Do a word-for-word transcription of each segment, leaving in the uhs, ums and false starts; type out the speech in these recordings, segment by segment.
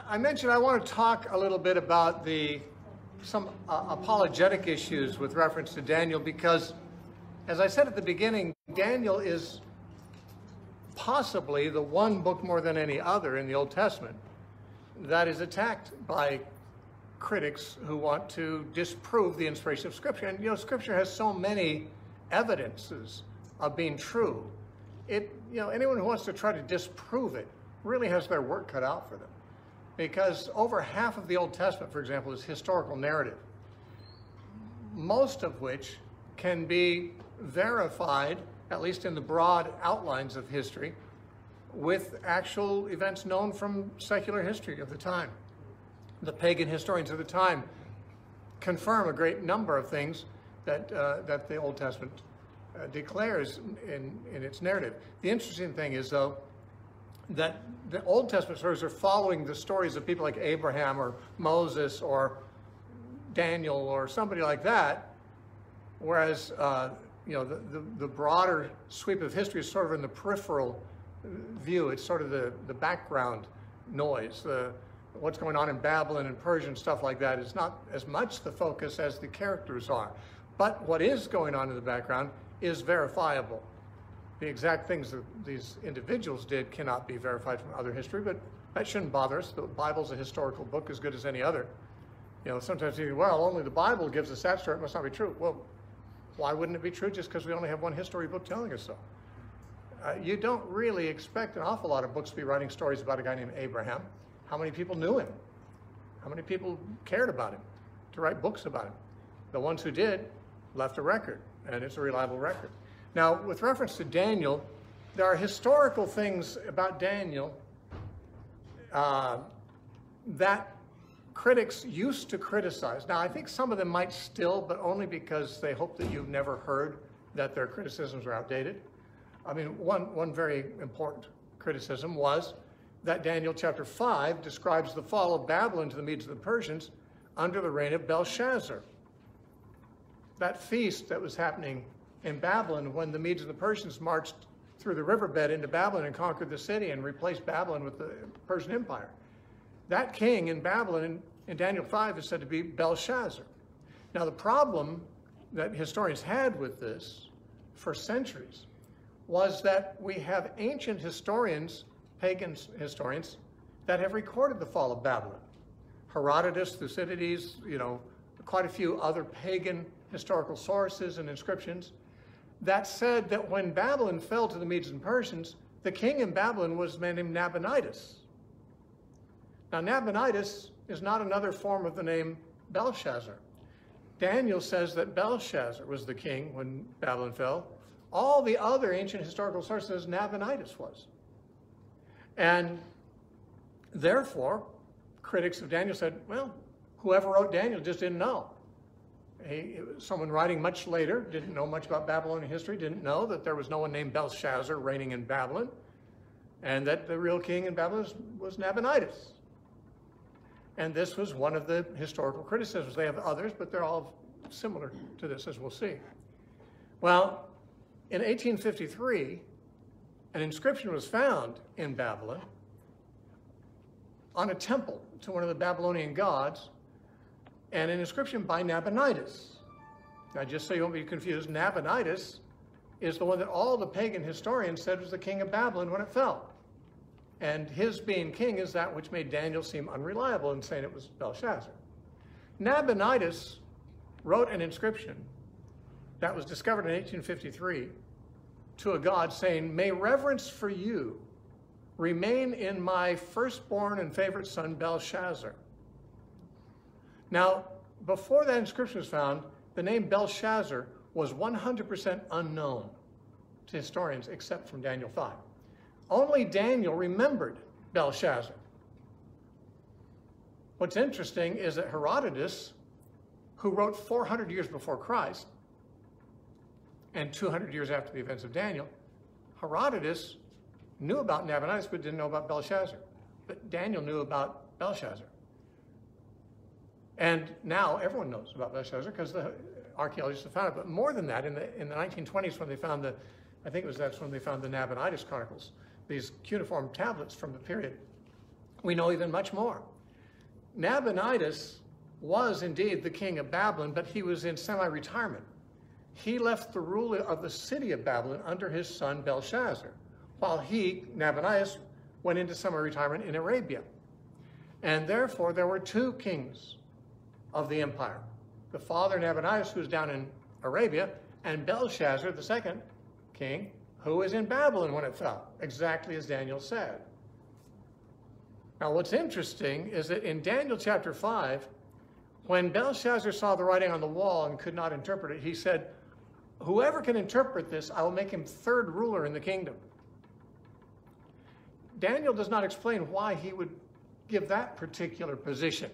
I mentioned I want to talk a little bit about the some uh, apologetic issues with reference to Daniel, because, as I said at the beginning, Daniel is possibly the one book more than any other in the Old Testament that is attacked by critics who want to disprove the inspiration of Scripture. And, you know, Scripture has so many evidences of being true. It, you know, anyone who wants to try to disprove it really has their work cut out for them. Because over half of the Old Testament, for example, is historical narrative, most of which can be verified, at least in the broad outlines of history, with actual events known from secular history of the time. The pagan historians of the time confirm a great number of things that, uh, that the Old Testament uh, declares in, in its narrative. The interesting thing is, though, that the Old Testament stories are following the stories of people like Abraham or Moses or Daniel or somebody like that, whereas uh, you know, the, the, the broader sweep of history is sort of in the peripheral view. It's sort of the, the background noise. The, what's going on in Babylon and Persia and stuff like that is not as much the focus as the characters are. But what is going on in the background is verifiable. The exact things that these individuals did cannot be verified from other history, but that shouldn't bother us. The Bible's a historical book as good as any other. You know, sometimes you think, well, only the Bible gives us that story, it must not be true. Well, why wouldn't it be true just because we only have one history book telling us so? Uh, you don't really expect an awful lot of books to be writing stories about a guy named Abraham. How many people knew him? How many people cared about him to write books about him? The ones who did left a record, and it's a reliable record. Now, with reference to Daniel, there are historical things about Daniel uh, that critics used to criticize. Now, I think some of them might still, but only because they hope that you've never heard that their criticisms are outdated. I mean, one, one very important criticism was that Daniel chapter five describes the fall of Babylon to the Medes and the Persians under the reign of Belshazzar. That feast that was happening in Babylon when the Medes and the Persians marched through the riverbed into Babylon and conquered the city and replaced Babylon with the Persian Empire. That king in Babylon in, in Daniel five is said to be Belshazzar. Now, the problem that historians had with this for centuries was that we have ancient historians, pagan historians, that have recorded the fall of Babylon. Herodotus, Thucydides, you know, quite a few other pagan historical sources and inscriptions that said that when Babylon fell to the Medes and Persians, the king in Babylon was a man named Nabonidus. Now, Nabonidus is not another form of the name Belshazzar. Daniel says that Belshazzar was the king when Babylon fell. All the other ancient historical sources, Nabonidus was. And therefore, critics of Daniel said, well, whoever wrote Daniel just didn't know. He, someone writing much later, didn't know much about Babylonian history, didn't know that there was no one named Belshazzar reigning in Babylon, and that the real king in Babylon was, was Nabonidus. And this was one of the historical criticisms. They have others, but they're all similar to this, as we'll see. Well, in eighteen fifty-three, an inscription was found in Babylon on a temple to one of the Babylonian gods, and an inscription by Nabonidus. Now, just so you won't be confused, Nabonidus is the one that all the pagan historians said was the king of Babylon when it fell. And his being king is that which made Daniel seem unreliable in saying it was Belshazzar. Nabonidus wrote an inscription that was discovered in eighteen fifty-three to a god saying, "May reverence for you remain in my firstborn and favorite son Belshazzar." Now, before that inscription was found, the name Belshazzar was one hundred percent unknown to historians except from Daniel five. Only Daniel remembered Belshazzar. What's interesting is that Herodotus, who wrote four hundred years before Christ and two hundred years after the events of Daniel, Herodotus knew about Nabonidus but didn't know about Belshazzar. But Daniel knew about Belshazzar. And now everyone knows about Belshazzar because the archaeologists have found it. But more than that, in the, in the nineteen twenties when they found the, I think it was that's when they found the Nabonidus Chronicles, these cuneiform tablets from the period, we know even much more. Nabonidus was indeed the king of Babylon, but he was in semi-retirement. He left the rule of the city of Babylon under his son Belshazzar, while he, Nabonidus, went into semi-retirement in Arabia. And therefore, there were two kings of the empire. The father, Nabonidus, who was down in Arabia, and Belshazzar, the second king, who was in Babylon when it fell, exactly as Daniel said. Now, what's interesting is that in Daniel chapter five, when Belshazzar saw the writing on the wall and could not interpret it, he said, "Whoever can interpret this, I will make him third ruler in the kingdom." Daniel does not explain why he would give that particular position.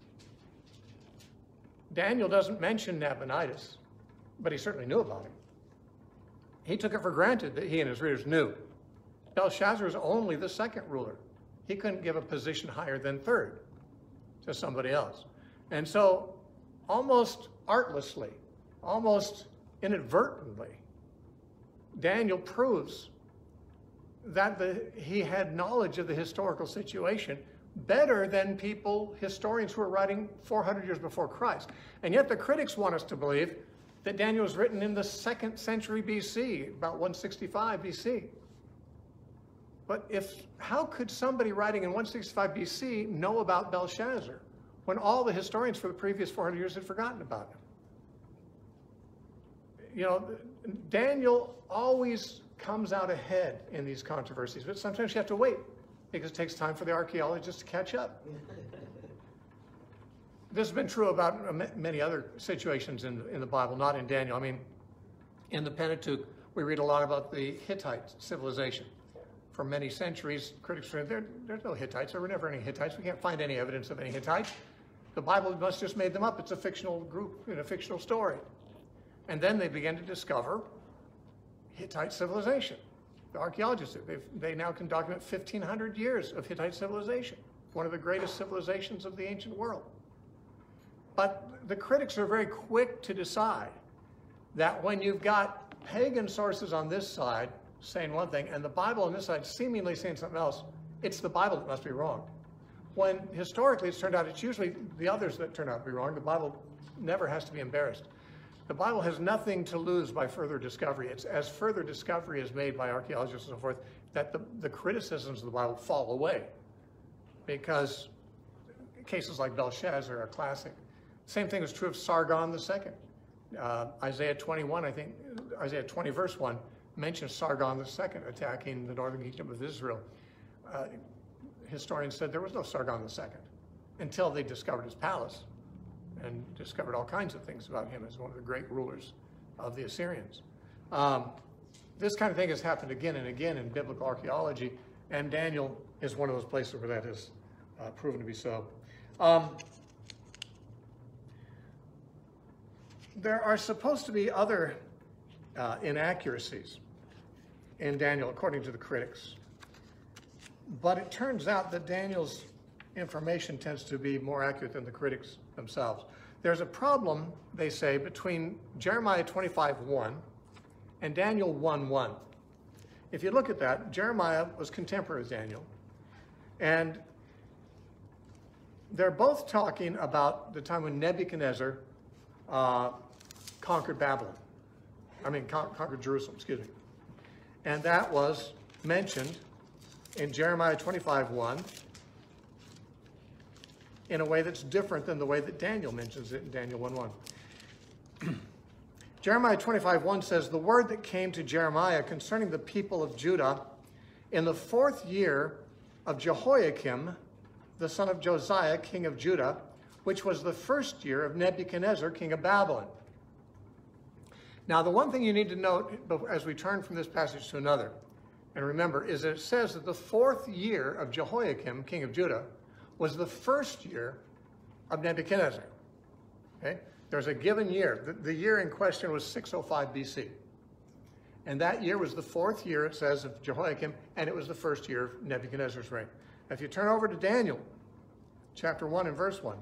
Daniel doesn't mention Nabonidus, but he certainly knew about him. He took it for granted that he and his readers knew. Belshazzar is only the second ruler. He couldn't give a position higher than third to somebody else. And so, almost artlessly, almost inadvertently, Daniel proves that the, he had knowledge of the historical situation better than people, historians who were writing four hundred years before Christ. And yet the critics want us to believe that Daniel was written in the second century B C, about one sixty-five B C. But if, how could somebody writing in one sixty-five B C know about Belshazzar when all the historians for the previous four hundred years had forgotten about him? You know, Daniel always comes out ahead in these controversies, but sometimes you have to wait because it takes time for the archaeologists to catch up. This has been true about many other situations in, in the Bible, not in Daniel. I mean, in the Pentateuch, we read a lot about the Hittite civilization. For many centuries, critics said, there, there's no Hittites. There were never any Hittites. We can't find any evidence of any Hittites. The Bible must just made them up. It's a fictional group, in a fictional story. And then they began to discover Hittite civilization. The archaeologists, they now can document fifteen hundred years of Hittite civilization, one of the greatest civilizations of the ancient world. But the critics are very quick to decide that when you've got pagan sources on this side saying one thing and the Bible on this side seemingly saying something else, it's the Bible that must be wrong. When historically it's turned out it's usually the others that turn out to be wrong. The Bible never has to be embarrassed. The Bible has nothing to lose by further discovery. It's as further discovery is made by archaeologists and so forth that the, the criticisms of the Bible fall away, because cases like Belshazzar are classic. Same thing is true of Sargon the Second. Uh, Isaiah twenty-one, I think, Isaiah twenty verse one mentions Sargon the Second attacking the northern kingdom of Israel. Uh, historians said there was no Sargon the Second until they discovered his palace and discovered all kinds of things about him as one of the great rulers of the Assyrians. Um, this kind of thing has happened again and again in biblical archaeology, and Daniel is one of those places where that has uh, proven to be so. Um, there are supposed to be other uh, inaccuracies in Daniel, according to the critics. But it turns out that Daniel's information tends to be more accurate than the critics themselves. There's a problem, they say, between Jeremiah twenty-five one and Daniel one one. If you look at that, Jeremiah was contemporary with Daniel, and they're both talking about the time when Nebuchadnezzar uh, conquered Babylon. I mean, con conquered Jerusalem, excuse me. And that was mentioned in Jeremiah twenty-five one in a way that's different than the way that Daniel mentions it in Daniel one one. Jeremiah twenty-five one says, "The word that came to Jeremiah concerning the people of Judah in the fourth year of Jehoiakim, the son of Josiah, king of Judah, which was the first year of Nebuchadnezzar, king of Babylon." Now, the one thing you need to note as we turn from this passage to another, and remember, is that it says that the fourth year of Jehoiakim, king of Judah, was the first year of Nebuchadnezzar. Okay? There's a given year. The, the year in question was six oh five B C. And that year was the fourth year, it says, of Jehoiakim, and it was the first year of Nebuchadnezzar's reign. Now, if you turn over to Daniel, chapter one and verse one,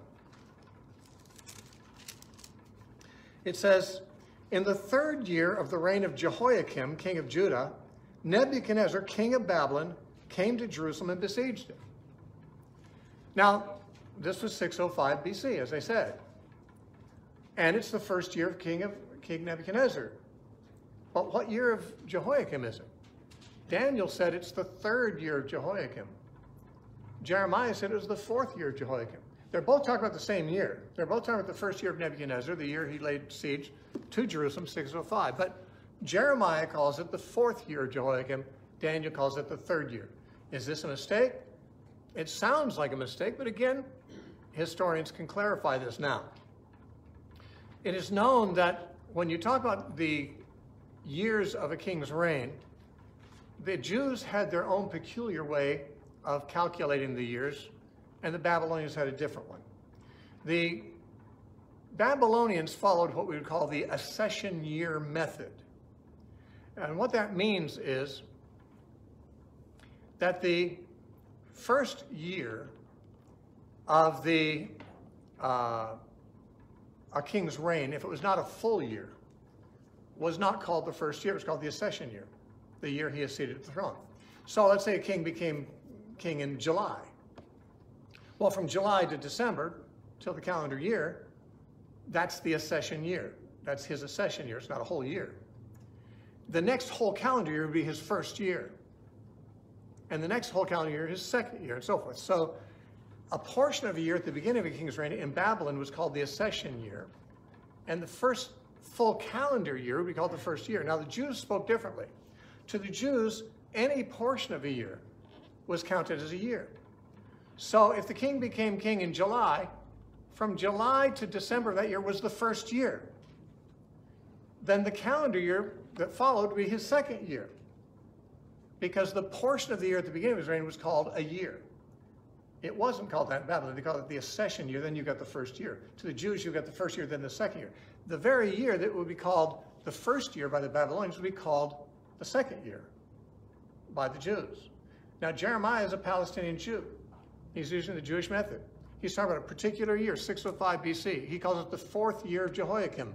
it says, "In the third year of the reign of Jehoiakim, king of Judah, Nebuchadnezzar, king of Babylon, came to Jerusalem and besieged it." Now, This was six oh five B C, as I said. And it's the first year of King of King Nebuchadnezzar. But what year of Jehoiakim is it? Daniel said it's the third year of Jehoiakim. Jeremiah said it was the fourth year of Jehoiakim. They're both talking about the same year. They're both talking about the first year of Nebuchadnezzar, the year he laid siege to Jerusalem, six oh five. But Jeremiah calls it the fourth year of Jehoiakim. Daniel calls it the third year. Is this a mistake? It sounds like a mistake, but again, historians can clarify this now. It is known that when you talk about the years of a king's reign, the Jews had their own peculiar way of calculating the years, and the Babylonians had a different one. The Babylonians followed what we would call the accession year method. And what that means is that the first year of the uh, a king's reign, if it was not a full year, was not called the first year. It was called the accession year, the year he is seated at the throne. So let's say a king became king in July. Well, from July to December, till the calendar year, that's the accession year. That's his accession year. It's not a whole year. The next whole calendar year would be his first year. And the next whole calendar year, his second year, and so forth. So a portion of a year at the beginning of a king's reign in Babylon was called the accession year. And the first full calendar year would be called the first year. Now, the Jews spoke differently. To the Jews, any portion of a year was counted as a year. So if the king became king in July, from July to December of that year was the first year. Then the calendar year that followed would be his second year, because the portion of the year at the beginning of his reign was called a year. It wasn't called that in Babylon. They called it the accession year, then you got the first year. To the Jews, you got the first year, then the second year. The very year that would be called the first year by the Babylonians would be called the second year by the Jews. Now, Jeremiah is a Palestinian Jew. He's using the Jewish method. He's talking about a particular year, six oh five B C. He calls it the fourth year of Jehoiakim.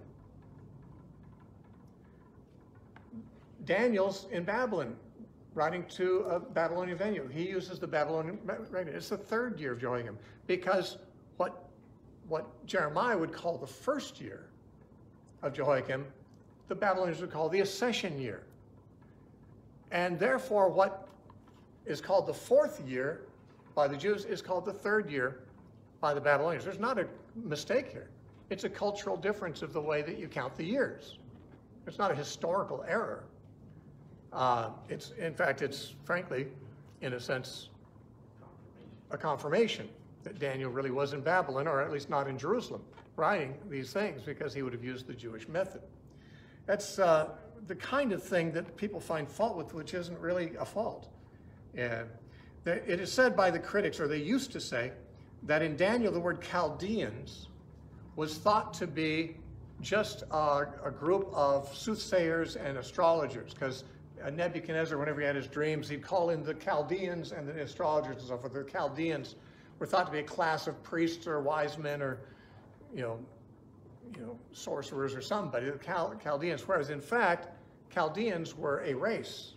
Daniel's in Babylon, writing to a Babylonian venue. He uses the Babylonian record. It's the third year of Jehoiakim, because what, what Jeremiah would call the first year of Jehoiakim, the Babylonians would call the accession year. And therefore, what is called the fourth year by the Jews is called the third year by the Babylonians. There's not a mistake here. It's a cultural difference of the way that you count the years. It's not a historical error. Uh, it's, in fact, it's frankly, in a sense, a confirmation that Daniel really was in Babylon, or at least not in Jerusalem, writing these things, because he would have used the Jewish method. That's uh, the kind of thing that people find fault with, which isn't really a fault. Uh, it is said by the critics, or they used to say, that in Daniel the word Chaldeans was thought to be just a, a group of soothsayers and astrologers, because Nebuchadnezzar, whenever he had his dreams, he'd call in the Chaldeans and the astrologers and so forth. The Chaldeans were thought to be a class of priests or wise men, or, you know, you know, sorcerers or somebody, the Chal Chaldeans, whereas in fact, Chaldeans were a race.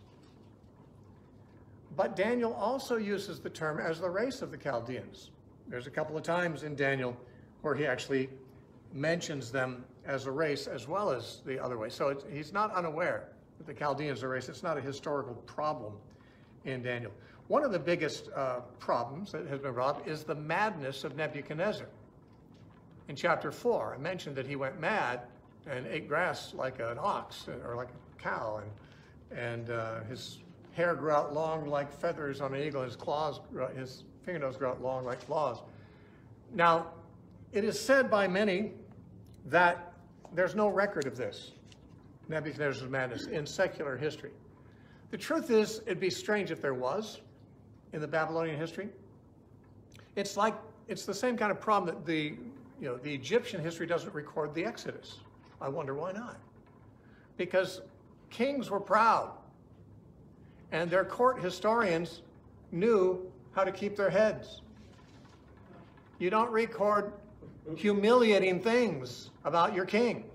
But Daniel also uses the term as the race of the Chaldeans. There's a couple of times in Daniel where he actually mentions them as a race as well as the other way. So it's, he's not unaware that the Chaldeans are a race. It's not a historical problem in Daniel. One of the biggest uh, problems that has been brought up is the madness of Nebuchadnezzar. In chapter four, I mentioned that he went mad and ate grass like an ox or like a cow, and, and uh, his hair grew out long like feathers on an eagle, and his claws, his fingernails grew out long like claws. Now, it is said by many that there's no record of this, Nebuchadnezzar's madness, in secular history. The truth is, it'd be strange if there was in the Babylonian history. It's like, it's the same kind of problem that the, you know, the Egyptian history doesn't record the Exodus. I wonder why not? Because kings were proud, and their court historians knew how to keep their heads. You don't record humiliating things about your king.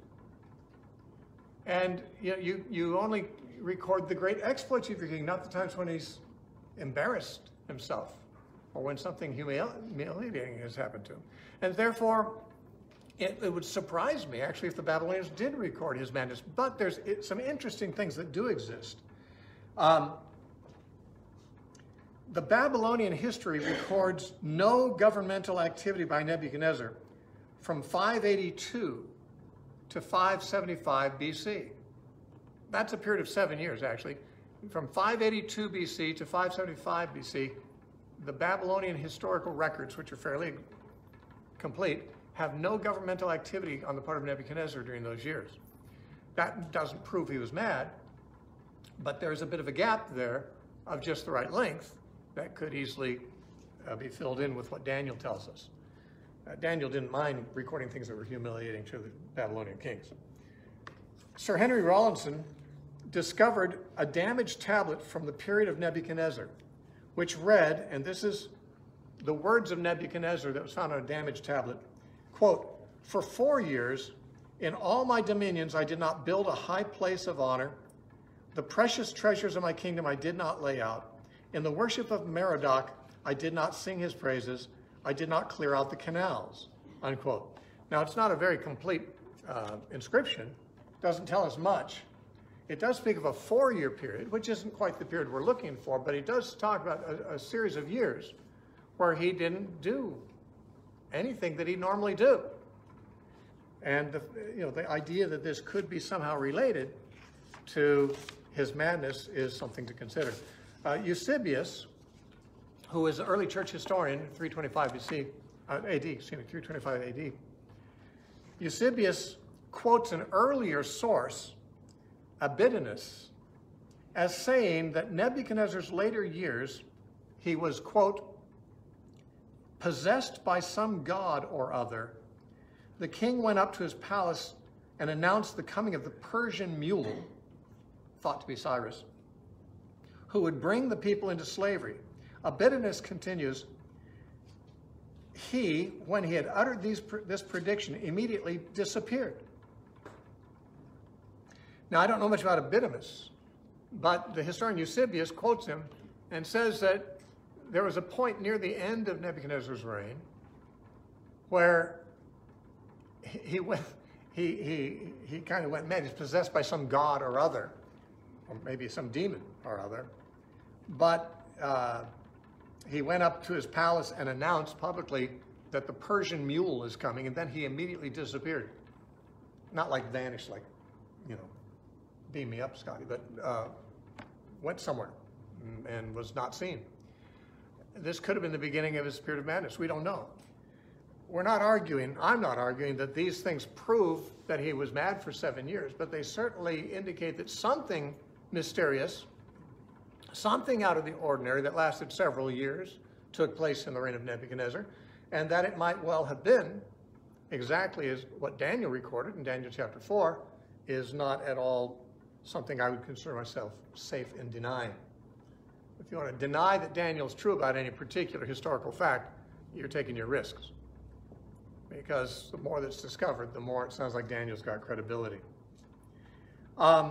And you, you, you only record the great exploits of your king, not the times when he's embarrassed himself or when something humili humiliating has happened to him. And therefore, it, it would surprise me, actually, if the Babylonians did record his madness. But there's it, some interesting things that do exist. Um, the Babylonian history records no governmental activity by Nebuchadnezzar from five eighty-two to five seventy-five B C. That's a period of seven years, actually. From five eighty-two B C to five seventy-five B C, the Babylonian historical records, which are fairly complete, have no governmental activity on the part of Nebuchadnezzar during those years. That doesn't prove he was mad, but there's a bit of a gap there of just the right length that could easily uh, be filled in with what Daniel tells us. Uh, Daniel didn't mind recording things that were humiliating to the Babylonian kings. Sir Henry Rawlinson discovered a damaged tablet from the period of Nebuchadnezzar, which read, and this is the words of Nebuchadnezzar that was found on a damaged tablet, quote, "For four years, in all my dominions, I did not build a high place of honor. The precious treasures of my kingdom I did not lay out. In the worship of Merodach, I did not sing his praises. I did not clear out the canals," unquote. Now, it's not a very complete uh, inscription. It doesn't tell us much. It does speak of a four-year period, which isn't quite the period we're looking for, but he does talk about a, a series of years where he didn't do anything that he normally do. And the, you know, the idea that this could be somehow related to his madness is something to consider. Uh, Eusebius, who is an early church historian, three twenty-five B C, uh, A D, excuse me, three twenty-five A D, Eusebius quotes an earlier source, Abydos, as saying that Nebuchadnezzar's later years, he was, quote, "possessed by some god or other. The king went up to his palace and announced the coming of the Persian mule," thought to be Cyrus, "who would bring the people into slavery." Abydos continues, "He, when he had uttered these, this prediction, immediately disappeared." Now, I don't know much about Abydos, but the historian Eusebius quotes him and says that there was a point near the end of Nebuchadnezzar's reign where he went, he, he, he kind of went mad. He's possessed by some god or other, or maybe some demon or other. But uh, he went up to his palace and announced publicly that the Persian mule is coming, and then he immediately disappeared. Not like vanished, like, you know, beam me up, Scotty, but uh, went somewhere and was not seen. This could have been the beginning of his period of madness. We don't know. We're not arguing, I'm not arguing that these things prove that he was mad for seven years, but they certainly indicate that something mysterious, something out of the ordinary that lasted several years took place in the reign of Nebuchadnezzar, and that it might well have been exactly as what Daniel recorded in Daniel chapter four is not at all something I would consider myself safe in denying. If you want to deny that Daniel's true about any particular historical fact, you're taking your risks. Because the more that's discovered, the more it sounds like Daniel's got credibility. Um,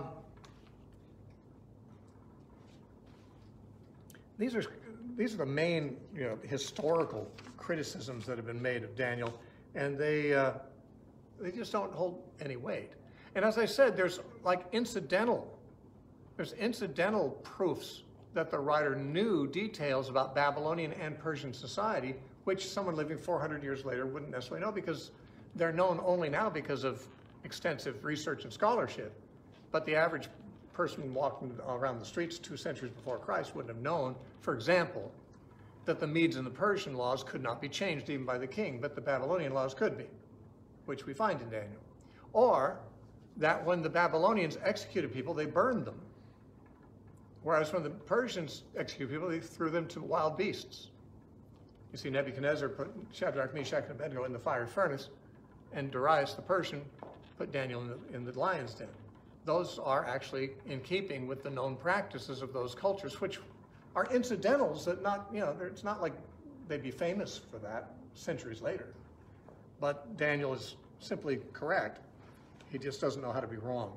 these are these are the main, you know, historical criticisms that have been made of Daniel, and they uh, they just don't hold any weight. And as I said, there's like incidental, there's incidental proofs that the writer knew details about Babylonian and Persian society, which someone living four hundred years later wouldn't necessarily know, because they're known only now because of extensive research and scholarship. But the average person walking around the streets two centuries before Christ wouldn't have known, for example, that the Medes and the Persian laws could not be changed even by the king, but the Babylonian laws could be, which we find in Daniel. Or that when the Babylonians executed people, they burned them. Whereas when the Persians executed people, they threw them to wild beasts. You see, Nebuchadnezzar put Shadrach, Meshach, and Abednego in the fiery furnace, and Darius the Persian put Daniel in the, in the lion's den. Those are actually in keeping with the known practices of those cultures, which are incidentals that not, you know, it's not like they'd be famous for that centuries later. But Daniel is simply correct. He just doesn't know how to be wrong.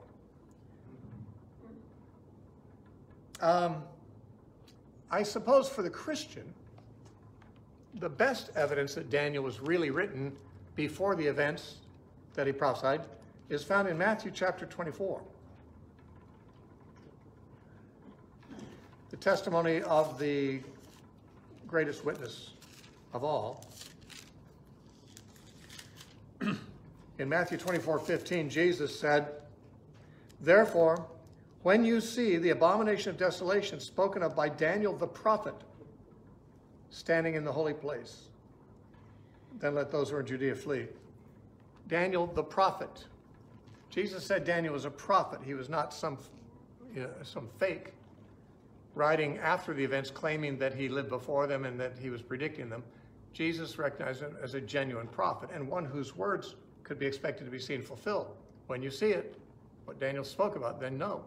Um, I suppose for the Christian, the best evidence that Daniel was really written before the events that he prophesied is found in Matthew chapter twenty-four. The testimony of the greatest witness of all. In Matthew twenty-four fifteen, Jesus said, "Therefore, when you see the abomination of desolation spoken of by Daniel the prophet standing in the holy place, then let those who are in Judea flee." Daniel the prophet. Jesus said Daniel was a prophet. He was not some, you know, some fake writing after the events claiming that he lived before them and that he was predicting them. Jesus recognized him as a genuine prophet and one whose words could be expected to be seen fulfilled. When you see it, what Daniel spoke about, then know.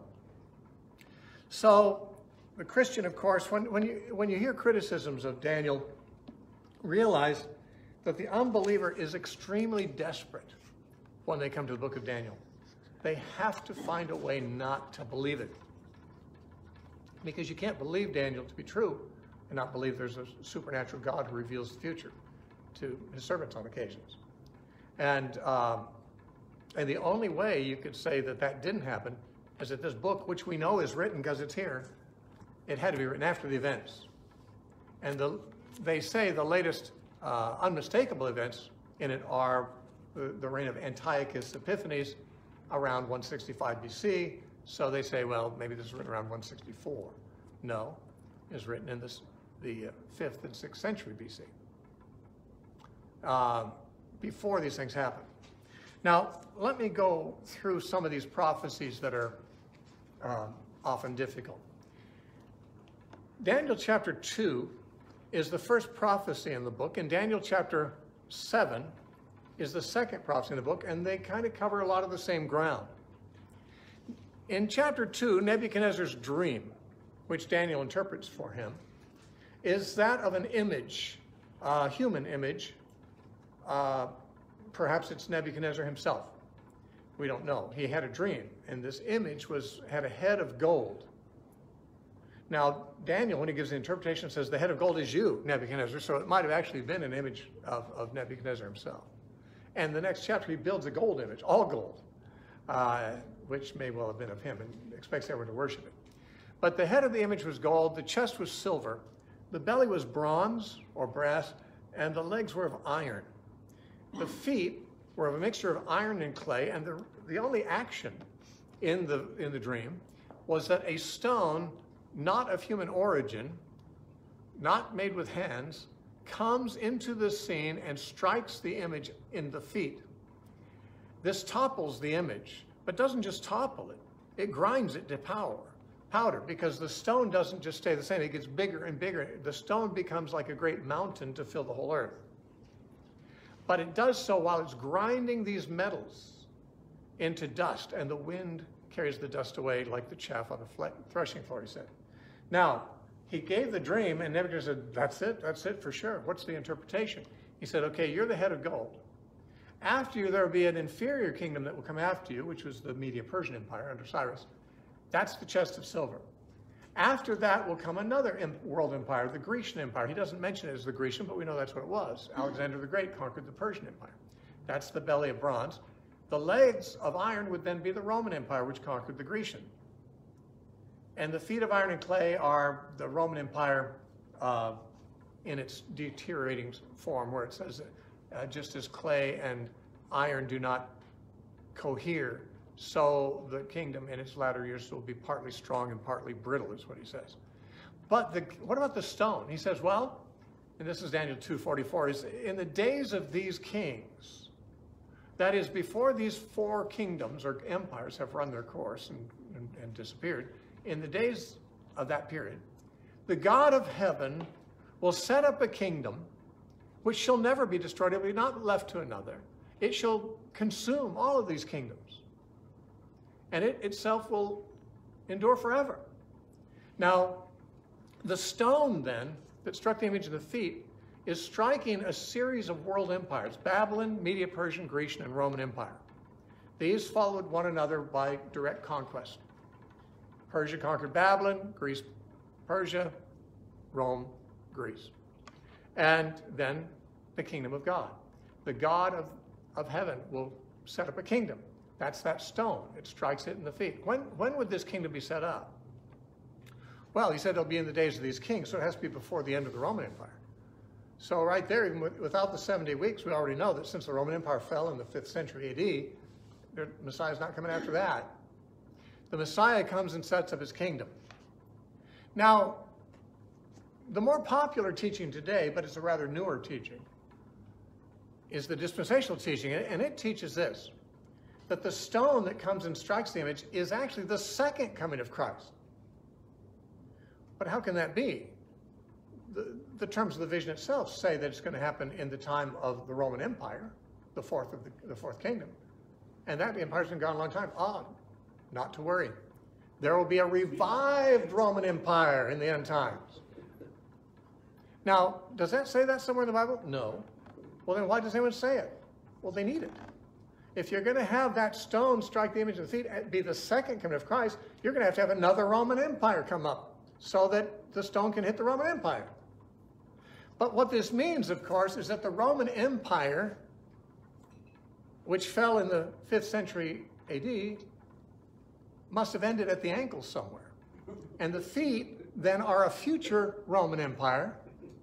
So the Christian, of course, when, when, you, when you hear criticisms of Daniel, realize that the unbeliever is extremely desperate when they come to the book of Daniel. They have to find a way not to believe it. Because you can't believe Daniel to be true and not believe there's a supernatural God who reveals the future to his servants on occasions. And, um, and the only way you could say that that didn't happen is that this book, which we know is written because it's here, it had to be written after the events. And the, they say the latest uh, unmistakable events in it are the, the reign of Antiochus Epiphanes around one sixty-five B C. So they say, well, maybe this is written around one sixty-four. No, it's written in this, the uh, fifth and sixth century B C, uh, before these things happen. Now, let me go through some of these prophecies that are uh, often difficult. Daniel chapter two is the first prophecy in the book, and Daniel chapter seven is the second prophecy in the book, and they kind of cover a lot of the same ground. In chapter two, Nebuchadnezzar's dream, which Daniel interprets for him, is that of an image, a human image. Uh, perhaps it's Nebuchadnezzar himself. We don't know. He had a dream, and this image was had a head of gold. Now, Daniel, when he gives the interpretation, says the head of gold is you, Nebuchadnezzar, so it might have actually been an image of, of Nebuchadnezzar himself. And the next chapter, he builds a gold image, all gold, uh, which may well have been of him, and expects everyone to worship it. But the head of the image was gold, the chest was silver, the belly was bronze or brass, and the legs were of iron. The feet were of a mixture of iron and clay, and the, the only action in the, in the dream was that a stone, not of human origin, not made with hands, comes into the scene and strikes the image in the feet. This topples the image, but doesn't just topple it, it grinds it to powder, powder, because the stone doesn't just stay the same, it gets bigger and bigger. The stone becomes like a great mountain to fill the whole earth. But it does so while it's grinding these metals into dust, and the wind carries the dust away like the chaff on a threshing floor, he said. Now, he gave the dream, and Nebuchadnezzar said, that's it, that's it for sure. What's the interpretation? He said, okay, you're the head of gold. After you, there will be an inferior kingdom that will come after you, which was the Medo-Persian Empire under Cyrus. That's the chest of silver. After that will come another world empire, the Grecian Empire. He doesn't mention it as the Grecian, but we know that's what it was. Alexander the Great conquered the Persian Empire. That's the belly of bronze. The legs of iron would then be the Roman Empire, which conquered the Grecian. And the feet of iron and clay are the Roman Empire uh, in its deteriorating form, where it says uh, just as clay and iron do not cohere, so the kingdom in its latter years will be partly strong and partly brittle, is what he says. But the, what about the stone? He says, well, and this is Daniel two forty-four, is in the days of these kings, that is, before these four kingdoms or empires have run their course and, and, and disappeared, in the days of that period, the God of heaven will set up a kingdom which shall never be destroyed. It will be not left to another. It shall consume all of these kingdoms. And it itself will endure forever. Now, the stone then that struck the image of the feet is striking a series of world empires, Babylon, Medo-Persian, Grecian, and Roman Empire. These followed one another by direct conquest. Persia conquered Babylon, Greece, Persia, Rome, Greece. And then the kingdom of God. The God of, of heaven will set up a kingdom. That's that stone. It strikes it in the feet. When, when would this kingdom be set up? Well, he said it'll be in the days of these kings, so it has to be before the end of the Roman Empire. So right there, even with, without the seventy weeks, we already know that since the Roman Empire fell in the fifth century A D, the Messiah's not coming after that. The Messiah comes and sets up his kingdom. Now, the more popular teaching today, but it's a rather newer teaching, is the dispensational teaching, and it teaches this, that the stone that comes and strikes the image is actually the second coming of Christ. But how can that be? The, the terms of the vision itself say that it's going to happen in the time of the Roman Empire, the fourth of the, the fourth kingdom. And that empire's been gone a long time. Ah, not to worry. There will be a revived Roman Empire in the end times. Now, does that say that somewhere in the Bible? No. Well, then why does anyone say it? Well, they need it. If you're going to have that stone strike the image of the feet and be the second coming of Christ, you're going to have to have another Roman Empire come up so that the stone can hit the Roman Empire. But what this means, of course, is that the Roman Empire, which fell in the fifth century A D, must have ended at the ankles somewhere. And the feet then are a future Roman Empire,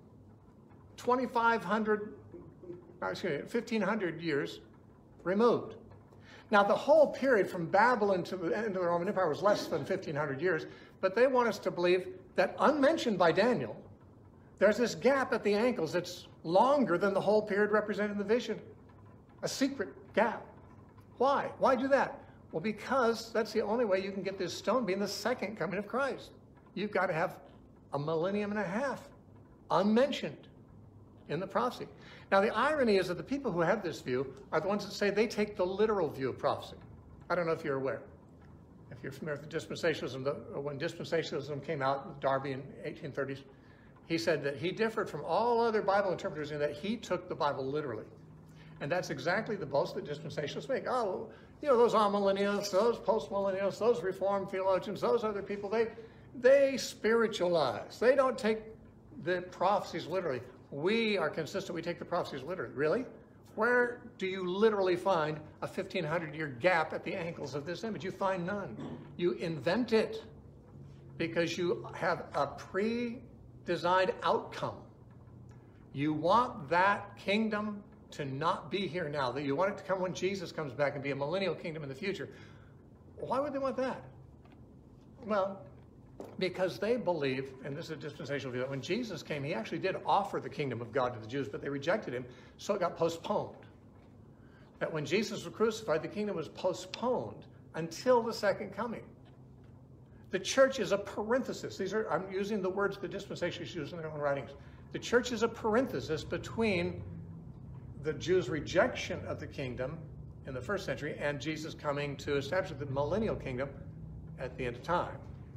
twenty-five hundred, excuse me, fifteen hundred years removed. Now, the whole period from Babylon to the end of the Roman Empire was less than fifteen hundred years, but they want us to believe that, unmentioned by Daniel, there's this gap at the ankles that's longer than the whole period represented in the vision. A secret gap. Why? Why do that? Well, because that's the only way you can get this stone being the second coming of Christ. You've got to have a millennium and a half unmentioned in the prophecy. Now, the irony is that the people who have this view are the ones that say they take the literal view of prophecy. I don't know if you're aware. If you're familiar with dispensationalism, the, when dispensationalism came out with Darby in the eighteen thirties, he said that he differed from all other Bible interpreters in that he took the Bible literally. And that's exactly the boast that dispensationalists make. Oh, you know, those amillennialists, those postmillennialists, those Reformed theologians, those other people, they, they spiritualize. They don't take the prophecies literally. We are consistent. We take the prophecies literally. Really? Where do you literally find a fifteen hundred year gap at the ankles of this image? You find none. You invent it because you have a pre-designed outcome. You want that kingdom to not be here now, that you want it to come when Jesus comes back and be a millennial kingdom in the future. Why would they want that? Well, because they believe, and this is a dispensational view, that when Jesus came, he actually did offer the kingdom of God to the Jews, but they rejected him, so it got postponed. That when Jesus was crucified, the kingdom was postponed until the second coming. The church is a parenthesis. These are, I'm using the words the dispensationalists use in their own writings. The church is a parenthesis between the Jews' rejection of the kingdom in the first century and Jesus coming to establish the millennial kingdom at the end of time.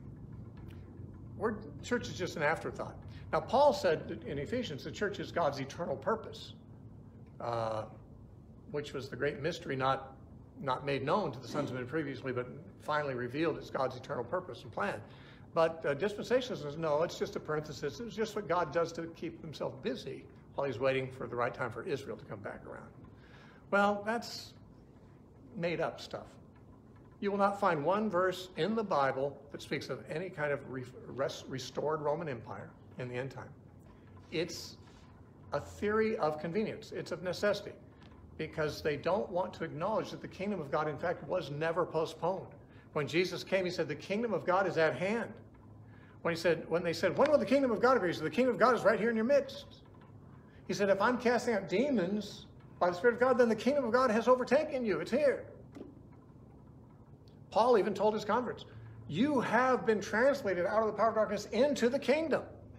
We're, church is just an afterthought. Now, Paul said in Ephesians, the church is God's eternal purpose, uh, which was the great mystery not, not made known to the sons of men previously, but finally revealed as God's eternal purpose and plan. But uh, dispensationalism says, no, it's just a parenthesis. It's just what God does to keep himself busy while he's waiting for the right time for Israel to come back around. Well, that's made up stuff. You will not find one verse in the Bible that speaks of any kind of re res restored Roman Empire in the end time. It's a theory of convenience. It's of necessity, because they don't want to acknowledge that the kingdom of God, in fact, was never postponed. When Jesus came, he said, the kingdom of God is at hand. When he said, when they said, when will the kingdom of God appear? He said, the kingdom of God is right here in your midst. He said, if I'm casting out demons by the Spirit of God, then the kingdom of God has overtaken you. It's here. Paul even told his converts, you have been translated out of the power of darkness into the kingdom.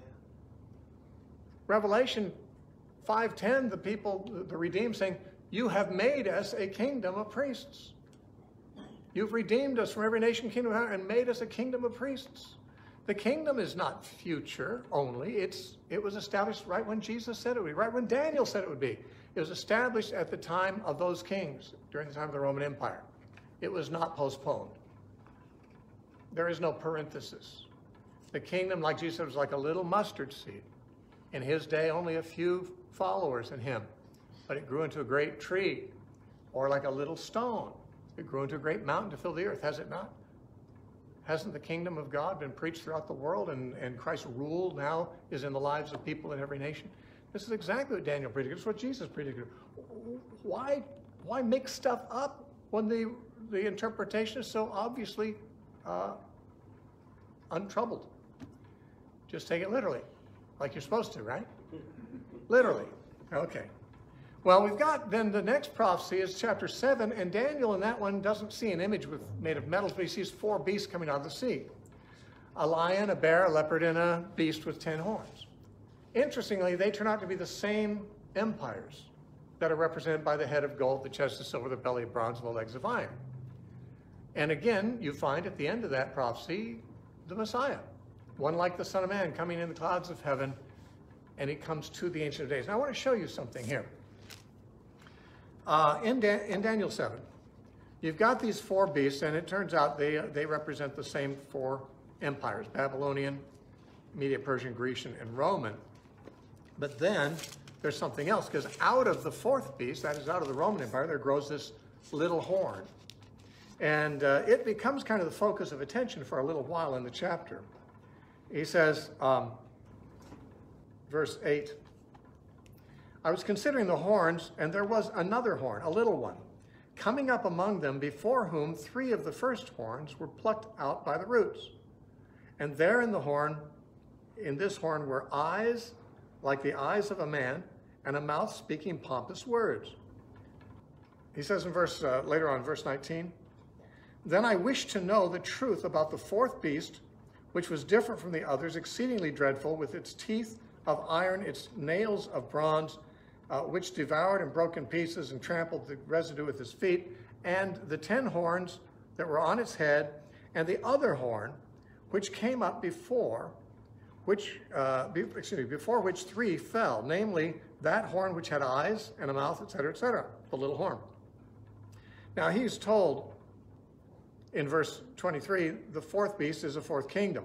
Revelation five ten, the people, the redeemed, saying, you have made us a kingdom of priests. You've redeemed us from every nation, kingdom, and made us a kingdom of priests. The kingdom is not future only. It's, it was established right when Jesus said it would be, right when Daniel said it would be. It was established at the time of those kings, during the time of the Roman Empire. It was not postponed. There is no parenthesis. The kingdom, like Jesus said, was like a little mustard seed In his day, only a few followers in him, but it grew into a great tree, or like a little stone. It grew into a great mountain to fill the earth, has it not? Hasn't the kingdom of God been preached throughout the world, and, and Christ's rule now is in the lives of people in every nation? This is exactly what Daniel predicted. It's what Jesus predicted. Why, why make stuff up when the, the interpretation is so obviously uh, untroubled? Just take it literally, like you're supposed to, right? Literally. Okay. Well, we've got then the next prophecy is chapter seven, and Daniel in that one doesn't see an image with, made of metals, but he sees four beasts coming out of the sea. A lion, a bear, a leopard, and a beast with ten horns. Interestingly, they turn out to be the same empires that are represented by the head of gold, the chest of silver, the belly of bronze, and the legs of iron. And again, you find at the end of that prophecy, the Messiah, one like the Son of Man coming in the clouds of heaven, and he comes to the Ancient of Days. Now, I want to show you something here. Uh, in, da in Daniel seven, you've got these four beasts, and it turns out they, uh, they represent the same four empires, Babylonian, Medo-Persian, Grecian, and Roman. But then there's something else, because out of the fourth beast, that is out of the Roman Empire, there grows this little horn. And uh, it becomes kind of the focus of attention for a little while in the chapter. He says, um, verse eight, I was considering the horns, and there was another horn, a little one, coming up among them, before whom three of the first horns were plucked out by the roots. And there in the horn, in this horn were eyes like the eyes of a man, and a mouth speaking pompous words. He says in verse, uh, later on, verse nineteen, then I wished to know the truth about the fourth beast, which was different from the others, exceedingly dreadful, with its teeth of iron, its nails of bronze, uh, which devoured and broke in pieces and trampled the residue with his feet, and the ten horns that were on its head, and the other horn, which came up before, which, uh, be, excuse me, before which three fell, namely that horn which had eyes and a mouth, et cetera, et cetera, the little horn. Now he's told in verse twenty-three, the fourth beast is a fourth kingdom.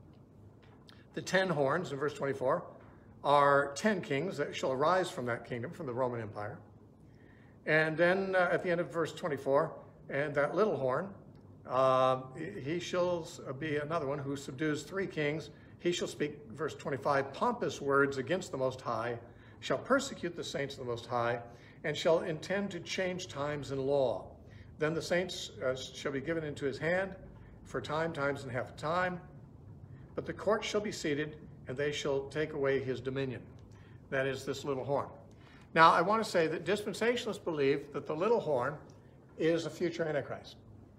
The ten horns in verse twenty-four are ten kings that shall arise from that kingdom, from the Roman Empire. And then uh, at the end of verse twenty-four, and that little horn, uh, he shall be another one who subdues three kings. He shall speak, verse twenty-five, pompous words against the Most High, shall persecute the saints of the Most High, and shall intend to change times and law. Then the saints uh, shall be given into his hand for time, times, and half a time. But the court shall be seated, and they shall take away his dominion. That is this little horn. Now, I want to say that dispensationalists believe that the little horn is a future Antichrist.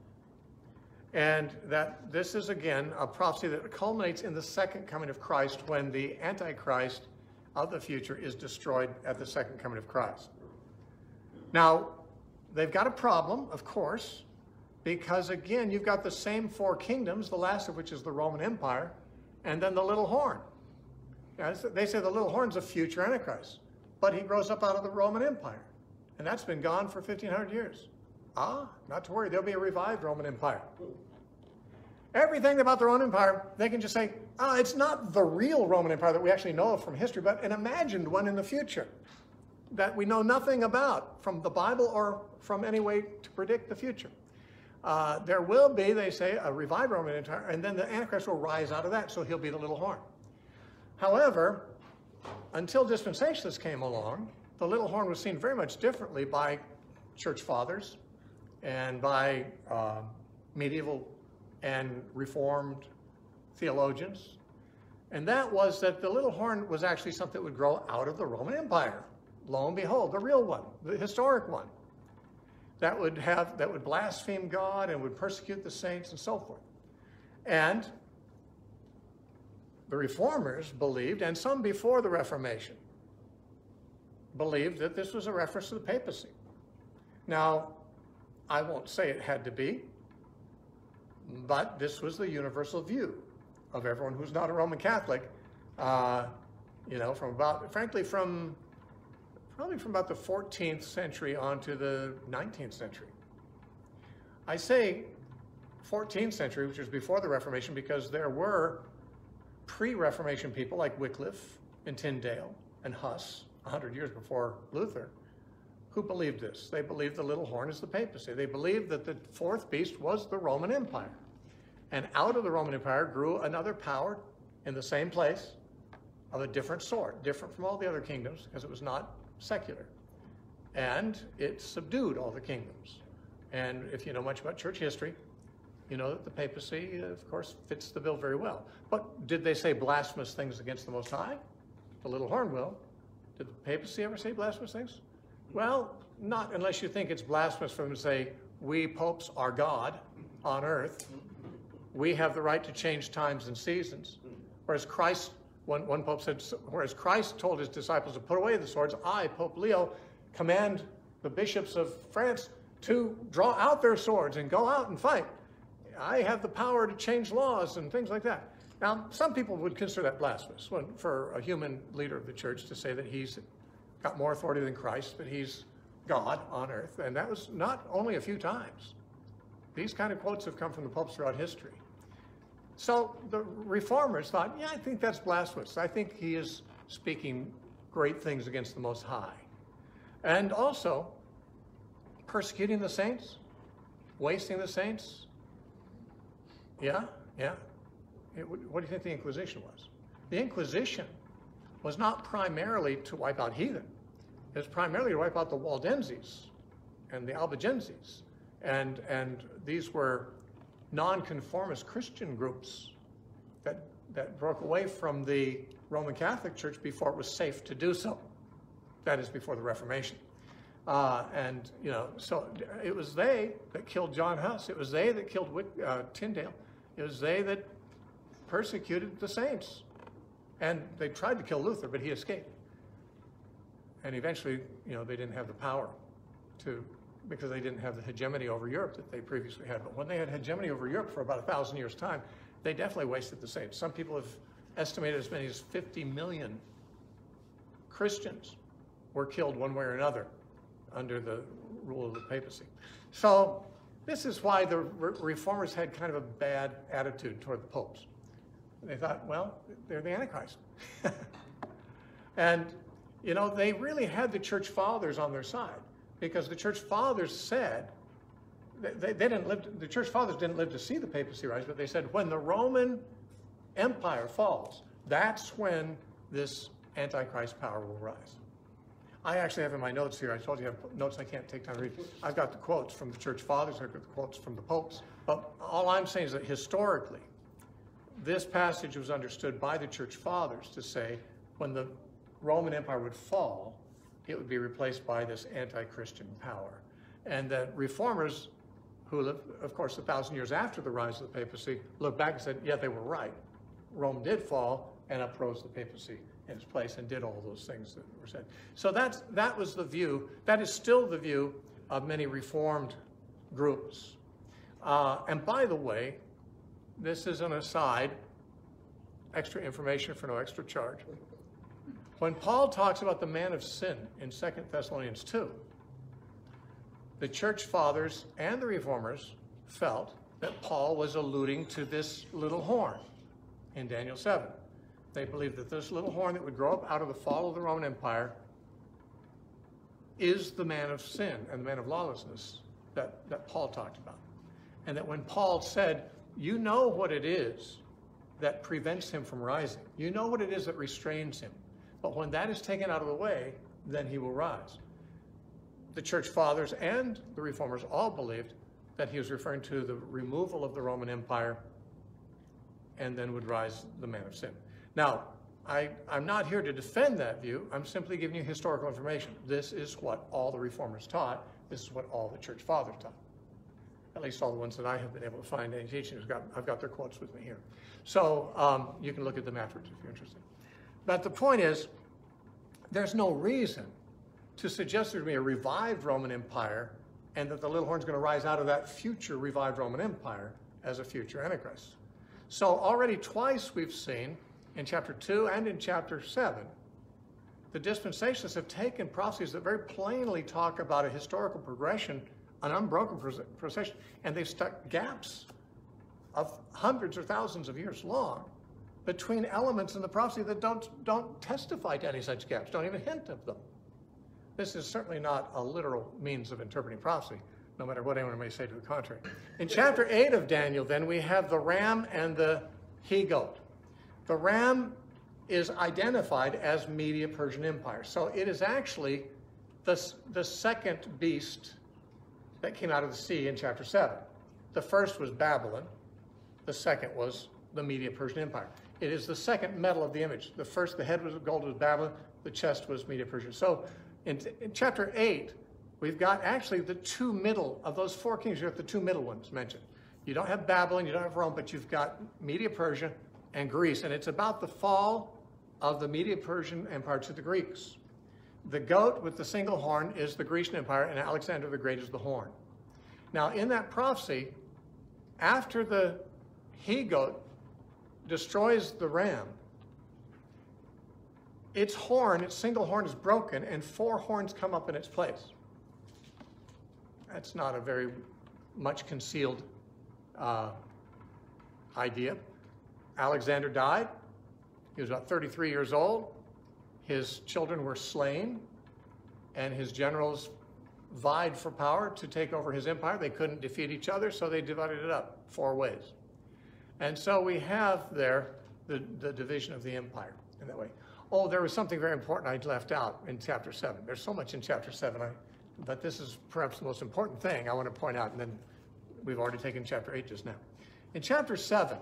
And that this is, again, a prophecy that culminates in the second coming of Christ, when the Antichrist of the future is destroyed at the second coming of Christ. Now, they've got a problem, of course, because, again, you've got the same four kingdoms, the last of which is the Roman Empire, and then the little horn. Now, they say the little horn's a future Antichrist, but he grows up out of the Roman Empire, and that's been gone for fifteen hundred years. Ah, not to worry, there'll be a revived Roman Empire. Everything about the Roman Empire, they can just say, oh, it's not the real Roman Empire that we actually know of from history, but an imagined one in the future that we know nothing about from the Bible or from any way to predict the future. Uh, there will be, they say, a revived Roman Empire, and then the Antichrist will rise out of that, so he'll be the little horn. However, until dispensationalists came along, the little horn was seen very much differently by church fathers and by uh, medieval and Reformed theologians. And that was that the little horn was actually something that would grow out of the Roman Empire. Lo and behold, the real one, the historic one, that would have, that would blaspheme God and would persecute the saints and so forth. And the Reformers believed, and some before the Reformation, believed that this was a reference to the papacy. Now, I won't say it had to be, but this was the universal view of everyone who's not a Roman Catholic, uh, you know, from about, frankly, from probably from about the fourteenth century on to the nineteenth century. I say fourteenth century, which was before the Reformation, because there were pre-Reformation people like Wycliffe and Tyndale and Huss, a hundred years before Luther, who believed this. They believed the little horn is the papacy. They believed that the fourth beast was the Roman Empire. And out of the Roman Empire grew another power in the same place of a different sort, different from all the other kingdoms, because it was not secular. And it subdued all the kingdoms. And if you know much about church history, you know that the papacy, of course, fits the bill very well. But did they say blasphemous things against the Most High? The little horn will. Did the papacy ever say blasphemous things? Well, not unless you think it's blasphemous for them to say, we popes are God on earth. We have the right to change times and seasons. Whereas Christ, one, one pope said, whereas Christ told his disciples to put away the swords, I, Pope Leo, command the bishops of France to draw out their swords and go out and fight. I have the power to change laws and things like that. Now, some people would consider that blasphemous when, for a human leader of the church to say that he's got more authority than Christ, that he's God on earth. And that was not only a few times. These kind of quotes have come from the popes throughout history. So the reformers thought, yeah, I think that's blasphemous. I think he is speaking great things against the Most High. And also persecuting the saints, wasting the saints. Yeah, yeah. It, what do you think the Inquisition was? The Inquisition was not primarily to wipe out heathen. It was primarily to wipe out the Waldenses and the Albigenses. And, and these were nonconformist Christian groups that, that broke away from the Roman Catholic Church before it was safe to do so. That is, before the Reformation. Uh, and, you know, so it was they that killed John Huss. It was they that killed Whit, uh, Tyndale. It was they that persecuted the saints. And they tried to kill Luther, but he escaped. And eventually, you know, they didn't have the power to, because they didn't have the hegemony over Europe that they previously had. But when they had hegemony over Europe for about a thousand years' time, they definitely wasted the saints. Some people have estimated as many as fifty million Christians were killed one way or another under the rule of the papacy. So this is why the re reformers had kind of a bad attitude toward the popes. They thought, well, they're the Antichrist. And, you know, they really had the church fathers on their side, because the church fathers said, they, they didn't live, to, the church fathers didn't live to see the papacy rise, but they said when the Roman Empire falls, that's when this Antichrist power will rise. I actually have in my notes here, I told you I have notes I can't take time to read. I've got the quotes from the church fathers, I've got the quotes from the popes, but all I'm saying is that historically, this passage was understood by the church fathers to say when the Roman Empire would fall, it would be replaced by this anti-Christian power. And that reformers, who lived, of course, a thousand years after the rise of the papacy, looked back and said, yeah, they were right. Rome did fall and uprose the papacy in its place and did all those things that were said. So that's, that was the view. That is still the view of many Reformed groups. Uh, and by the way, this is an aside, extra information for no extra charge. When Paul talks about the man of sin in Second Thessalonians two, the church fathers and the reformers felt that Paul was alluding to this little horn in Daniel seven. They believed that this little horn that would grow up out of the fall of the Roman Empire is the man of sin and the man of lawlessness that, that Paul talked about. And that when Paul said, you know what it is that prevents him from rising. You know what it is that restrains him. But when that is taken out of the way, then he will rise. The church fathers and the reformers all believed that he was referring to the removal of the Roman Empire and then would rise the man of sin. Now, I, I'm not here to defend that view. I'm simply giving you historical information. This is what all the reformers taught. This is what all the church fathers taught. At least all the ones that I have been able to find any teaching. I've got, I've got their quotes with me here. So um, you can look at them afterwards if you're interested. But the point is, there's no reason to suggest there's going to be a revived Roman Empire and that the little horn's going to rise out of that future revived Roman Empire as a future Antichrist. So already twice we've seen, in chapter two and in chapter seven, the dispensationalists have taken prophecies that very plainly talk about a historical progression, an unbroken procession, and they've stuck gaps of hundreds or thousands of years long between elements in the prophecy that don't, don't testify to any such gaps, don't even hint of them. This is certainly not a literal means of interpreting prophecy, no matter what anyone may say to the contrary. In chapter eight of Daniel, then, we have the ram and the he-goat. The ram is identified as Media-Persian Empire. So it is actually the, the second beast that came out of the sea in chapter seven. The first was Babylon. The second was the Media-Persian Empire. It is the second metal of the image. The first, the head was gold, was Babylon. The chest was Media-Persia. So in, in chapter eight, we've got actually the two middle of those four kings. You have the two middle ones mentioned. You don't have Babylon, you don't have Rome, but you've got Media-Persia and Greece. And it's about the fall of the Media-Persian Empire to the Greeks. The goat with the single horn is the Grecian Empire, and Alexander the Great is the horn. Now, in that prophecy, after the he-goat destroys the ram, its horn, its single horn is broken, and four horns come up in its place. That's not a very much concealed uh, idea. Alexander died. He was about thirty-three years old. His children were slain, and his generals vied for power to take over his empire. They couldn't defeat each other, so they divided it up four ways. And so we have there the, the division of the empire in that way. Oh, there was something very important I left out in chapter seven. There's so much in chapter seven, I, but this is perhaps the most important thing I want to point out, and then we've already taken chapter eight just now. In chapter seven,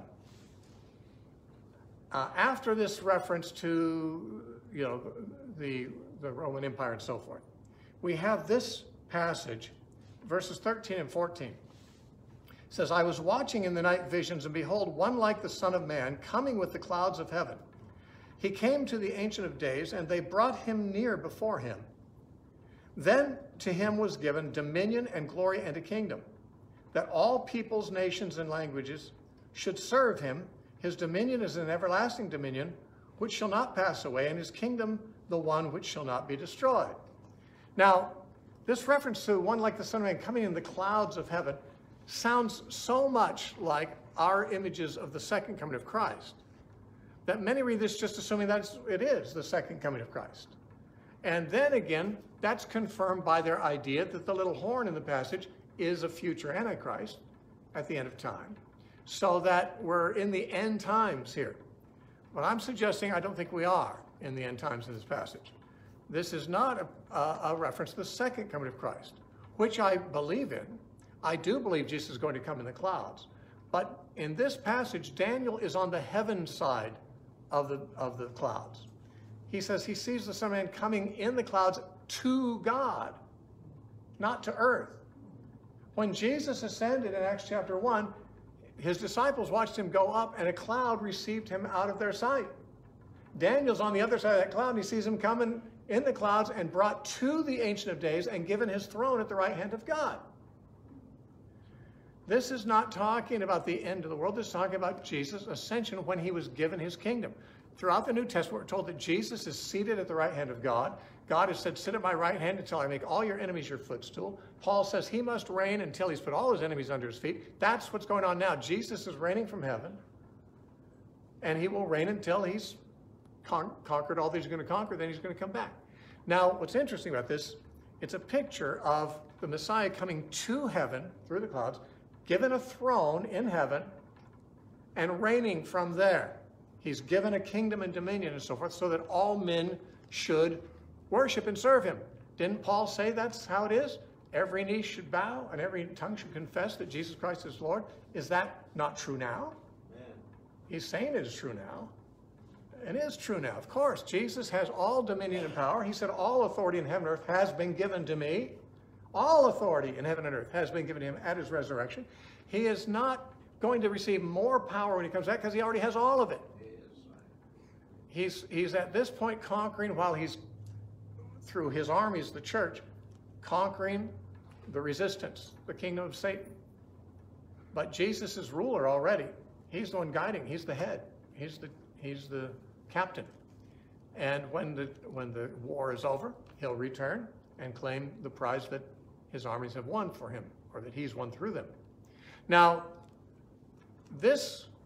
uh, after this reference to, you know, the, the Roman Empire and so forth, we have this passage, verses thirteen and fourteen. It says, I was watching in the night visions, and behold, one like the Son of Man, coming with the clouds of heaven. He came to the Ancient of Days, and they brought him near before him. Then to him was given dominion and glory and a kingdom, that all peoples, nations, and languages should serve him. His dominion is an everlasting dominion, which shall not pass away, and his kingdom the one which shall not be destroyed. Now, this reference to one like the Son of Man coming in the clouds of heaven sounds so much like our images of the second coming of Christ that many read this just assuming that it is the second coming of Christ. And then again, that's confirmed by their idea that the little horn in the passage is a future Antichrist at the end of time, so that we're in the end times here. But I'm suggesting I don't think we are in the end times in this passage. This is not a, a, a reference to the second coming of Christ, which I believe in. I do believe Jesus is going to come in the clouds. But in this passage, Daniel is on the heaven side of the, of the clouds. He says he sees the Son of Man coming in the clouds to God, not to earth. When Jesus ascended in Acts chapter one, his disciples watched him go up, and a cloud received him out of their sight. Daniel's on the other side of that cloud, and he sees him coming in the clouds and brought to the Ancient of Days and given his throne at the right hand of God. This is not talking about the end of the world. This is talking about Jesus' ascension when he was given his kingdom. Throughout the New Testament, we're told that Jesus is seated at the right hand of God. God has said, sit at my right hand until I make all your enemies your footstool. Paul says he must reign until he's put all his enemies under his feet. That's what's going on now. Jesus is reigning from heaven, and he will reign until he's con conquered all that he's going to conquer. Then he's going to come back. Now, what's interesting about this, it's a picture of the Messiah coming to heaven through the clouds, given a throne in heaven, and reigning from there. He's given a kingdom and dominion and so forth, so that all men should worship and serve him. Didn't Paul say that's how it is? Every knee should bow and every tongue should confess that Jesus Christ is Lord. Is that not true now? Amen. He's saying it is true now. It is true now. Of course, Jesus has all dominion and power. He said, all authority in heaven and earth has been given to me. All authority in heaven and earth has been given to him at his resurrection. He is not going to receive more power when he comes back because he already has all of it. He's, he's at this point conquering while he's, through his armies, the church, conquering the resistance, the kingdom of Satan. But Jesus is ruler already. He's the one guiding. He's the head. He's the, he's the captain. And when the, when the war is over, he'll return and claim the prize that his armies have won for him, or that he's won through them. Now, this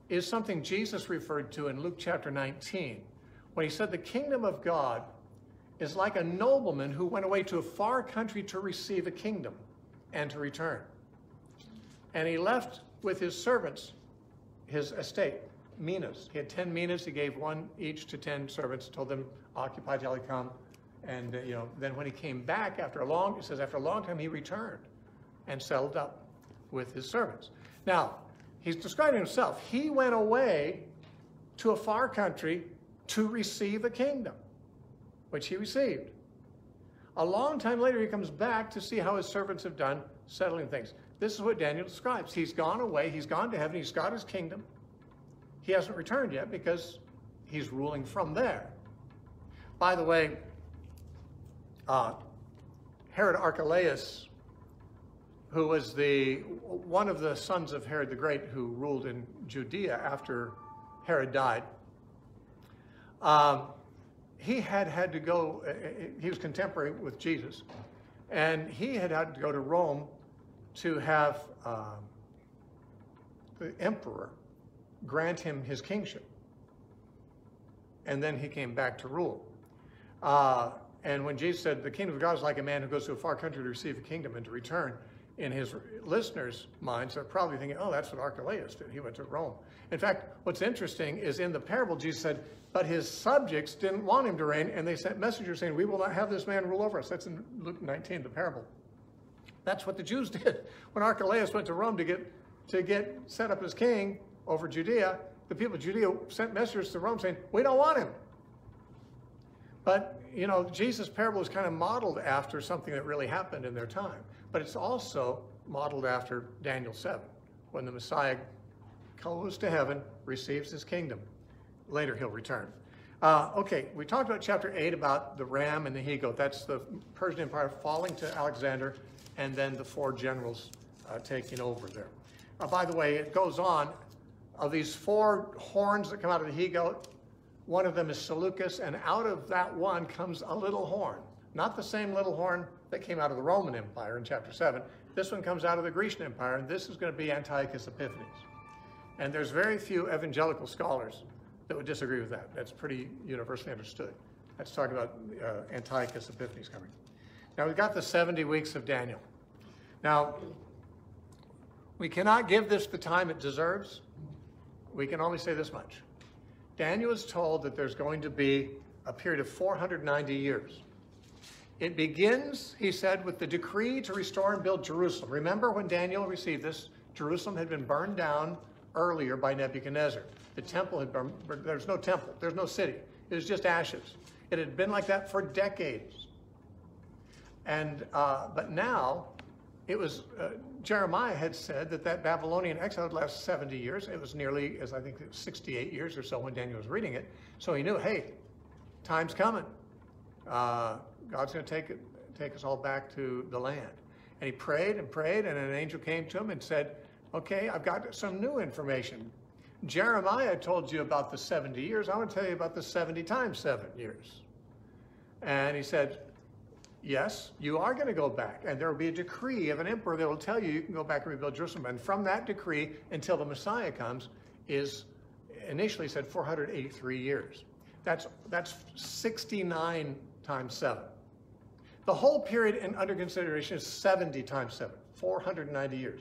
is something Jesus referred to in Luke chapter nineteen, when he said the kingdom of God is like a nobleman who went away to a far country to receive a kingdom and to return. And he left with his servants his estate, minas. He had ten minas. He gave one each to ten servants, told them, occupy till I come. And, uh, you know, then when he came back after a long, it says after a long time, he returned and settled up with his servants. Now, he's describing himself. He went away to a far country to receive a kingdom, which he received. A long time later, he comes back to see how his servants have done settling things. This is what Daniel describes. He's gone away. He's gone to heaven. He's got his kingdom. He hasn't returned yet because he's ruling from there. By the way, uh, Herod Archelaus, who was the one of the sons of Herod the Great who ruled in Judea after Herod died, um, he had had to go, uh, he was contemporary with Jesus, and he had had to go to Rome to have um, the emperor grant him his kingship. And then he came back to rule. Uh, and when Jesus said, the kingdom of God is like a man who goes to a far country to receive a kingdom and to return, in his listeners' minds, they're probably thinking, oh, that's what Archelaus did. He went to Rome. In fact, what's interesting is in the parable, Jesus said, but his subjects didn't want him to reign, and they sent messengers saying, we will not have this man rule over us. That's in Luke nineteen, the parable. That's what the Jews did. When Archelaus went to Rome to get, to get set up as king over Judea, the people of Judea sent messengers to Rome saying, we don't want him. But, you know, Jesus' parable is kind of modeled after something that really happened in their time. But it's also modeled after Daniel seven, when the Messiah goes to heaven, receives his kingdom. Later, he'll return. Uh, okay, we talked about chapter eight about the ram and the he-goat. That's the Persian Empire falling to Alexander, and then the four generals uh, taking over there. Uh, by the way, it goes on. Of these four horns that come out of the he-goat, one of them is Seleucus, and out of that one comes a little horn. Not the same little horn that came out of the Roman Empire in chapter seven. This one comes out of the Grecian Empire, and this is going to be Antiochus Epiphanes. And there's very few evangelical scholars that would disagree with that. That's pretty universally understood. Let's talk about uh, Antiochus Epiphanes coming. Now, we've got the seventy weeks of Daniel. Now, we cannot give this the time it deserves. We can only say this much. Daniel is told that there's going to be a period of four hundred ninety years. It begins, he said, with the decree to restore and build Jerusalem. Remember when Daniel received this, Jerusalem had been burned down earlier by Nebuchadnezzar. The temple had burned, there's no temple, there's no city. It was just ashes. It had been like that for decades. And, uh, but now, it was, uh, Jeremiah had said that that Babylonian exile would last seventy years. It was nearly, as I think, it was sixty-eight years or so when Daniel was reading it. So he knew, hey, time's coming. Uh, God's going to take it, take us all back to the land. And he prayed and prayed, and an angel came to him and said, okay, I've got some new information. Jeremiah told you about the seventy years. I want to tell you about the seventy times seven years. And he said, yes, you are going to go back, and there will be a decree of an emperor that will tell you you can go back and rebuild Jerusalem. And from that decree until the Messiah comes is initially said four hundred eighty-three years. That's, that's sixty-nine times seven. The whole period in, under consideration is seventy times seven, four hundred ninety years.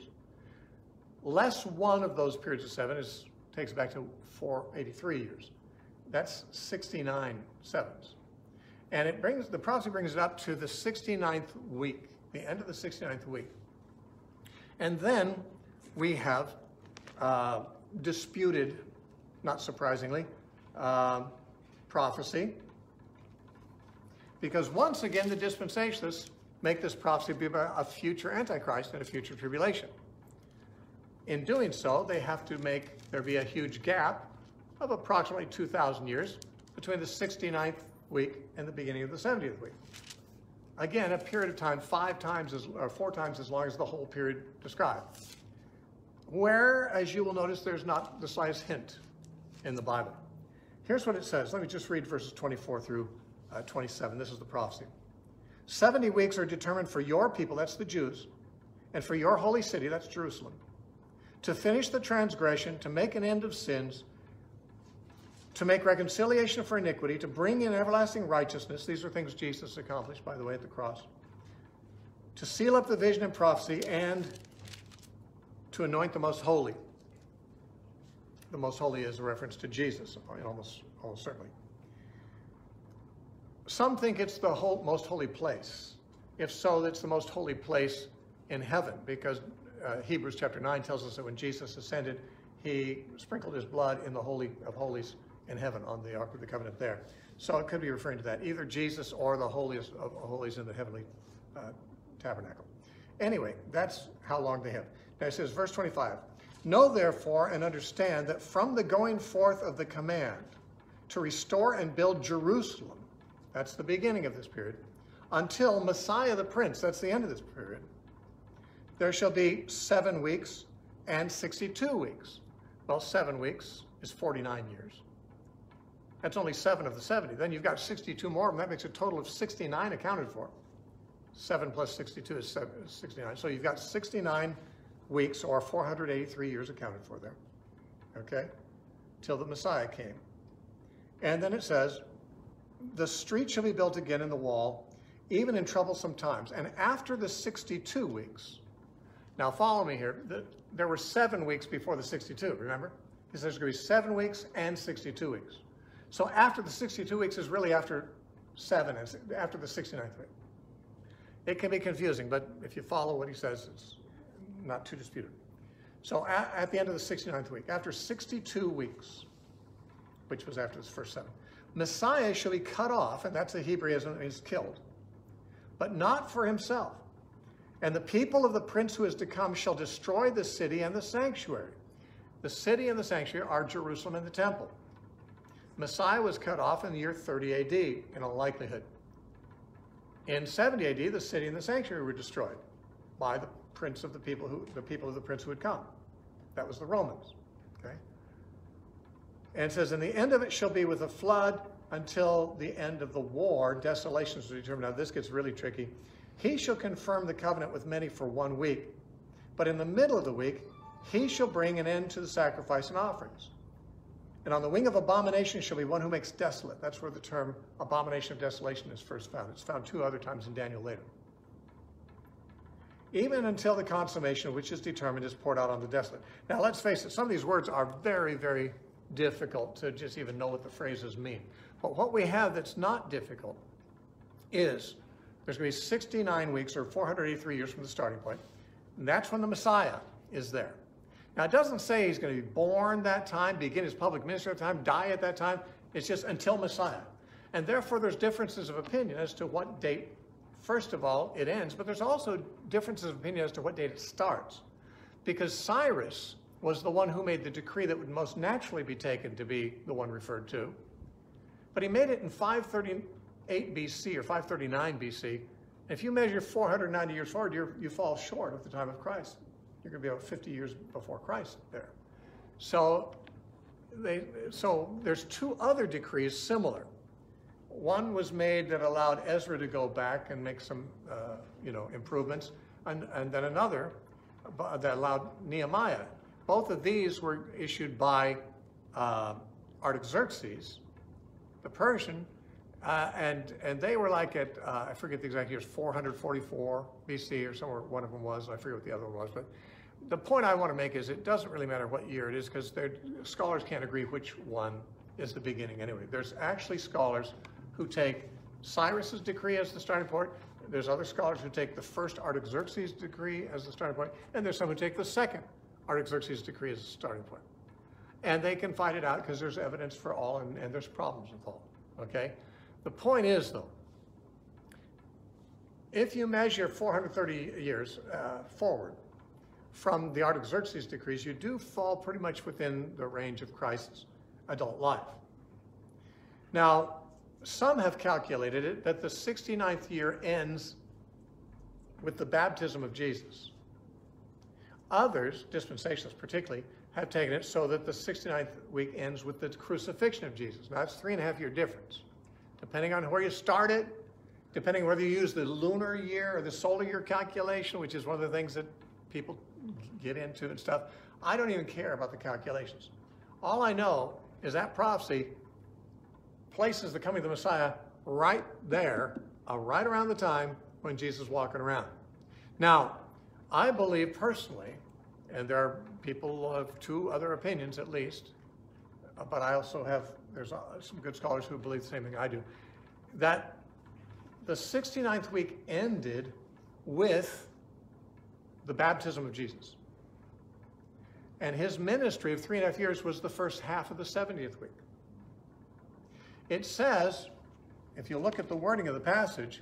Less one of those periods of seven is, takes back to four hundred eighty-three years. That's sixty-nine sevens. And it brings, the prophecy brings it up to the sixty-ninth week, the end of the sixty-ninth week. And then we have uh, disputed, not surprisingly, uh, prophecy. Because once again, the dispensationalists make this prophecy be about a future Antichrist and a future tribulation. In doing so, they have to make there be a huge gap of approximately two thousand years between the sixty-ninth week and the beginning of the seventieth week. Again, a period of time five times as, or four times as long as the whole period described. Where, as you will notice, there's not the slightest hint in the Bible. Here's what it says. Let me just read verses twenty-four through uh, twenty-seven. This is the prophecy. seventy weeks are determined for your people, that's the Jews, and for your holy city, that's Jerusalem, to finish the transgression, to make an end of sins, to make reconciliation for iniquity, to bring in everlasting righteousness. These are things Jesus accomplished, by the way, at the cross. To seal up the vision and prophecy, and to anoint the most holy. The most holy is a reference to Jesus, almost, almost certainly. Some think it's the whole, most holy place. If so, it's the most holy place in heaven, because uh, Hebrews chapter nine tells us that when Jesus ascended, he sprinkled his blood in the Holy of Holies in heaven on the Ark of the Covenant there. So it could be referring to that, either Jesus or the holiest of holies in the heavenly uh, tabernacle. Anyway, that's how long they have. Now it says, verse twenty-five, know therefore and understand that from the going forth of the command to restore and build Jerusalem, that's the beginning of this period, until Messiah the Prince, that's the end of this period, there shall be seven weeks and sixty-two weeks. Well, seven weeks is forty-nine years. That's only seven of the seventy. Then you've got sixty-two more, and that makes a total of sixty-nine accounted for. seven plus sixty-two is sixty-nine. So you've got sixty-nine weeks, or four hundred eighty-three years accounted for there. Okay? Till the Messiah came. And then it says, the street shall be built again in the wall, even in troublesome times. And after the sixty-two weeks, now follow me here, the, there were seven weeks before the sixty-two, remember? He says there's going to be seven weeks and sixty-two weeks. So after the sixty-two weeks is really after seven, and after the sixty-ninth week. It can be confusing, but if you follow what he says, it's not too disputed. So at, at the end of the sixty-ninth week, after sixty-two weeks, which was after the first seven, Messiah shall be cut off, and that's a Hebraism, is killed, but not for himself. And the people of the prince who is to come shall destroy the city and the sanctuary. The city and the sanctuary are Jerusalem and the temple. Messiah was cut off in the year thirty A D, in all likelihood. In seventy A D, the city and the sanctuary were destroyed by the prince of the people who, the people of the prince who had come. That was the Romans. Okay. And it says, and the end of it shall be with a flood until the end of the war. Desolations are determined. Now this gets really tricky. He shall confirm the covenant with many for one week, but in the middle of the week, he shall bring an end to the sacrifice and offerings. And on the wing of abomination shall be one who makes desolate. That's where the term abomination of desolation is first found. It's found two other times in Daniel later. Even until the consummation which is determined is poured out on the desolate. Now let's face it, some of these words are very, very difficult to just even know what the phrases mean. But what we have that's not difficult is there's going to be sixty-nine weeks, or four hundred eighty-three years from the starting point, and that's when the Messiah is there. Now, it doesn't say he's going to be born that time, begin his public ministry at that time, die at that time. It's just until Messiah. And therefore, there's differences of opinion as to what date, first of all, it ends, but there's also differences of opinion as to what date it starts. Because Cyrus was the one who made the decree that would most naturally be taken to be the one referred to. But he made it in five thirty-eight B C or five thirty-nine B C. If you measure four hundred ninety years forward, you're, you fall short of the time of Christ. You're going to be about fifty years before Christ there. So, they, so there's two other decrees similar. One was made that allowed Ezra to go back and make some, uh, you know, improvements, and, and then another that allowed Nehemiah. Both of these were issued by uh, Artaxerxes, the Persian, uh, and and they were like at uh, I forget the exact years, four hundred forty-four B C or somewhere. One of them was. I forget what the other one was, but. The point I want to make is it doesn't really matter what year it is, because scholars can't agree which one is the beginning anyway. There's actually scholars who take Cyrus's decree as the starting point. There's other scholars who take the first Artaxerxes decree as the starting point, and there's some who take the second Artaxerxes decree as the starting point. And they can fight it out because there's evidence for all, and, and there's problems with all. Okay? The point is, though, if you measure four hundred thirty years uh, forward, from the Artaxerxes decrees, you do fall pretty much within the range of Christ's adult life. Now, some have calculated it that the sixty-ninth year ends with the baptism of Jesus. Others, dispensationalists particularly, have taken it so that the sixty-ninth week ends with the crucifixion of Jesus. Now, that's three and a half year difference. Depending on where you start it, depending whether you use the lunar year or the solar year calculation, which is one of the things that people get into and stuff. I don't even care about the calculations. All I know is that prophecy places the coming of the Messiah right there, uh, right around the time when Jesus is walking around. Now, I believe personally, and there are people of two other opinions at least, but I also have, there's some good scholars who believe the same thing I do, that the sixty-ninth week ended with the baptism of Jesus. And his ministry of three and a half years was the first half of the seventieth week. It says, if you look at the wording of the passage,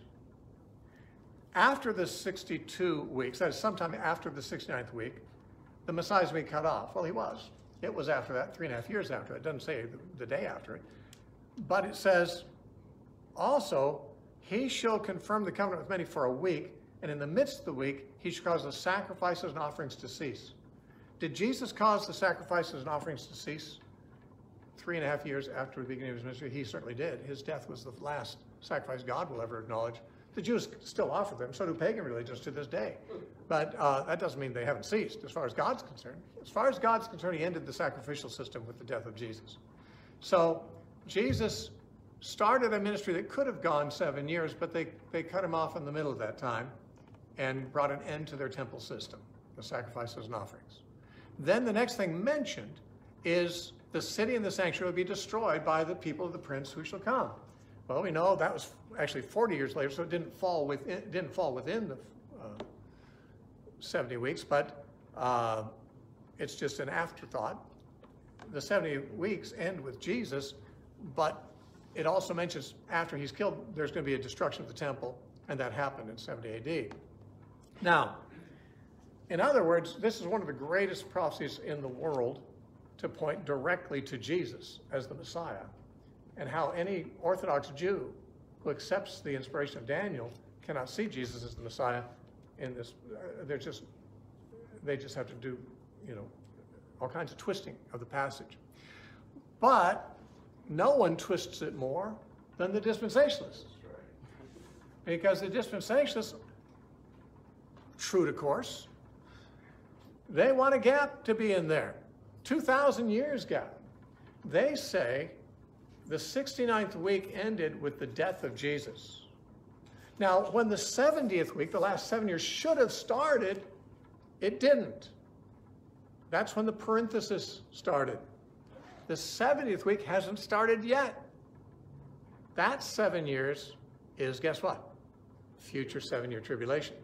after the sixty-two weeks, that is sometime after the sixty-ninth week, the Messiah is being cut off. Well, he was. It was after that, three and a half years after. It doesn't say the, the day after it. But it says, also, he shall confirm the covenant with many for a week, and in the midst of the week, he shall cause the sacrifices and offerings to cease. Did Jesus cause the sacrifices and offerings to cease? Three and a half years after the beginning of his ministry, he certainly did. His death was the last sacrifice God will ever acknowledge. The Jews still offer them, so do pagan religions to this day. But uh, that doesn't mean they haven't ceased as far as God's concerned. As far as God's concerned, he ended the sacrificial system with the death of Jesus. So Jesus started a ministry that could have gone seven years, but they, they cut him off in the middle of that time and brought an end to their temple system, the sacrifices and offerings. Then the next thing mentioned is the city and the sanctuary will be destroyed by the people of the prince who shall come. Well, we know that was actually forty years later, so it didn't fall within, it didn't fall within the uh, seventy weeks, but uh, it's just an afterthought. The seventy weeks end with Jesus, but it also mentions after he's killed, there's going to be a destruction of the temple, and that happened in seventy A D. Now, in other words, this is one of the greatest prophecies in the world to point directly to Jesus as the Messiah, and how any Orthodox Jew who accepts the inspiration of Daniel cannot see Jesus as the Messiah in this. Uh, they're just, they just have to do, you know, all kinds of twisting of the passage. But no one twists it more than the dispensationalists. Because the dispensationalists, true to course, they want a gap to be in there. two thousand years gap. They say the sixty-ninth week ended with the death of Jesus. Now, when the seventieth week, the last seven years, should have started, it didn't. That's when the parenthesis started. The seventieth week hasn't started yet. That seven years is, guess what? Future seven-year tribulation.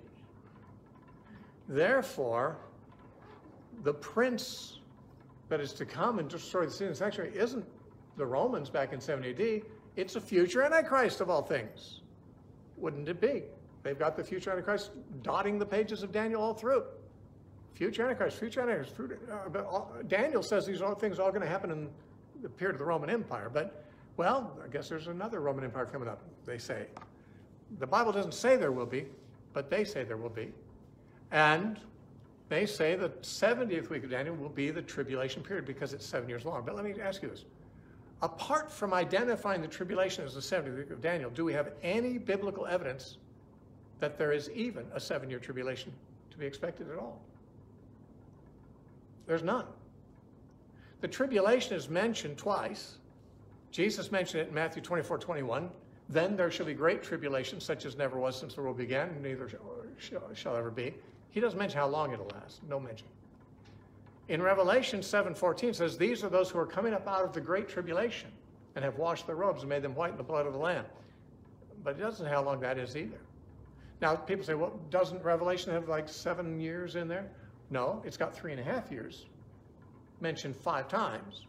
Therefore, the prince that is to come and destroy the city and sanctuary isn't the Romans back in seventy A D. It's a future Antichrist of all things. Wouldn't it be? They've got the future Antichrist dotting the pages of Daniel all through. Future Antichrist, future Antichrist. Future, uh, but all, Daniel says these all things are all going to happen in the period of the Roman Empire. But, well, I guess there's another Roman Empire coming up, they say. The Bible doesn't say there will be, but they say there will be. And they say the seventieth week of Daniel will be the tribulation period because it's seven years long. But let me ask you this. Apart from identifying the tribulation as the seventieth week of Daniel, do we have any biblical evidence that there is even a seven-year tribulation to be expected at all? There's none. The tribulation is mentioned twice. Jesus mentioned it in Matthew twenty-four twenty-one. Then there shall be great tribulation, such as never was since the world began, and neither shall, shall ever be. He doesn't mention how long it'll last. No mention. In Revelation seven fourteen says, these are those who are coming up out of the great tribulation and have washed their robes and made them white in the blood of the Lamb. But it doesn't say how long that is either. Now, people say, well, doesn't Revelation have like seven years in there? No, it's got three and a half years, mentioned five times.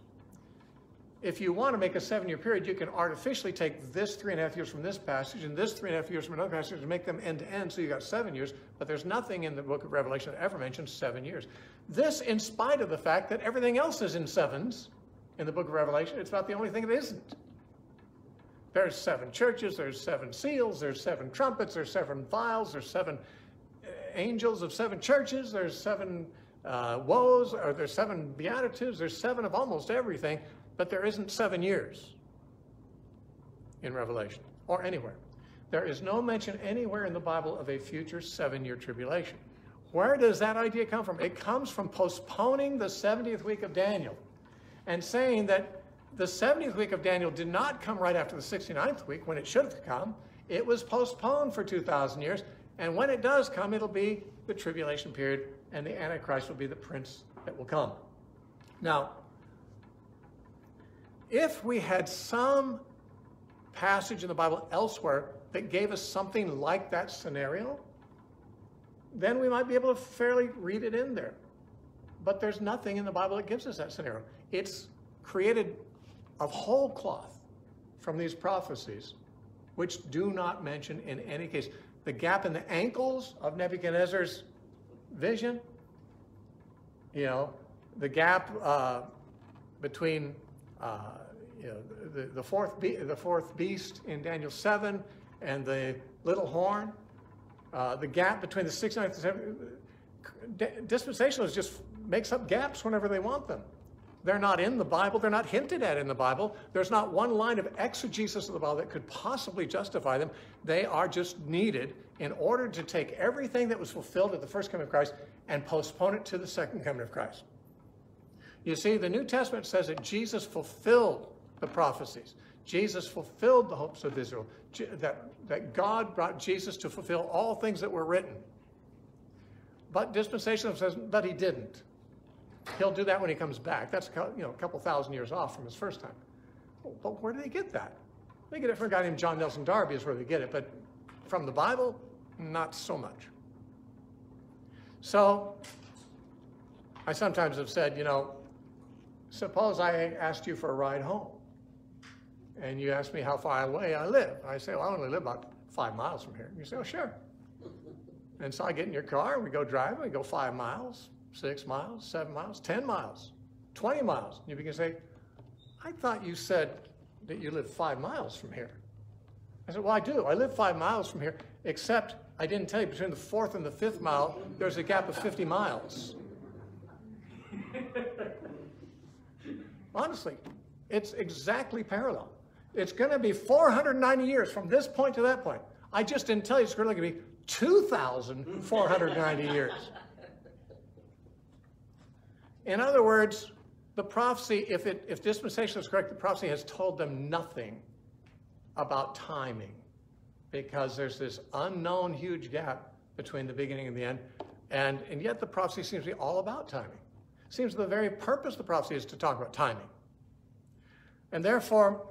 If you want to make a seven-year period, you can artificially take this three and a half years from this passage and this three and a half years from another passage and make them end-to-end, so you got seven years. But there's nothing in the book of Revelation that ever mentions seven years. This, in spite of the fact that everything else is in sevens in the book of Revelation, it's about the only thing that isn't. There's seven churches, there's seven seals, there's seven trumpets, there's seven vials, there's seven angels of seven churches, there's seven uh, woes, or there's seven beatitudes, there's seven of almost everything. But there isn't seven years in Revelation or anywhere. There is no mention anywhere in the Bible of a future seven-year tribulation. Where does that idea come from? It comes from postponing the seventieth week of Daniel and saying that the seventieth week of Daniel did not come right after the sixty-ninth week when it should have come. It was postponed for two thousand years, and when it does come, it'll be the tribulation period, and the Antichrist will be the prince that will come. Now, if we had some passage in the Bible elsewhere that gave us something like that scenario, then we might be able to fairly read it in there. But there's nothing in the Bible that gives us that scenario. It's created of whole cloth from these prophecies, which do not mention in any case the gap in the ankles of Nebuchadnezzar's vision, you know, the gap uh, between uh, you know, the, the, fourth be the fourth beast in Daniel seven and the little horn, uh, the gap between the sixty-ninth and seventieth. Dispensationalists just makes up gaps whenever they want them. They're not in the Bible. They're not hinted at in the Bible. There's not one line of exegesis of the Bible that could possibly justify them. They are just needed in order to take everything that was fulfilled at the first coming of Christ and postpone it to the second coming of Christ. You see, the New Testament says that Jesus fulfilled the prophecies. Jesus fulfilled the hopes of Israel. That, that God brought Jesus to fulfill all things that were written. But dispensationalism says, but he didn't. He'll do that when he comes back. That's you know, a couple thousand years off from his first time. But where do they get that? They get it from a guy named John Nelson Darby is where they get it. But from the Bible, not so much. So I sometimes have said, you know, suppose I asked you for a ride home. And you ask me how far away I live. I say, well, I only live about five miles from here. And you say, oh, sure. And so I get in your car, and we go driving, we go five miles, six miles, seven miles, ten miles, twenty miles. And you begin to say, I thought you said that you live five miles from here. I said, well, I do. I live five miles from here, except I didn't tell you between the fourth and the fifth mile, there's a gap of fifty miles. Honestly, it's exactly parallel. It's going to be four hundred ninety years from this point to that point. I just didn't tell you it's really going to be two thousand four hundred ninety years. In other words, the prophecy, if, it, if dispensation is correct, the prophecy has told them nothing about timing, because there's this unknown huge gap between the beginning and the end, and, and yet the prophecy seems to be all about timing. It seems the very purpose of the prophecy is to talk about timing. And therefore,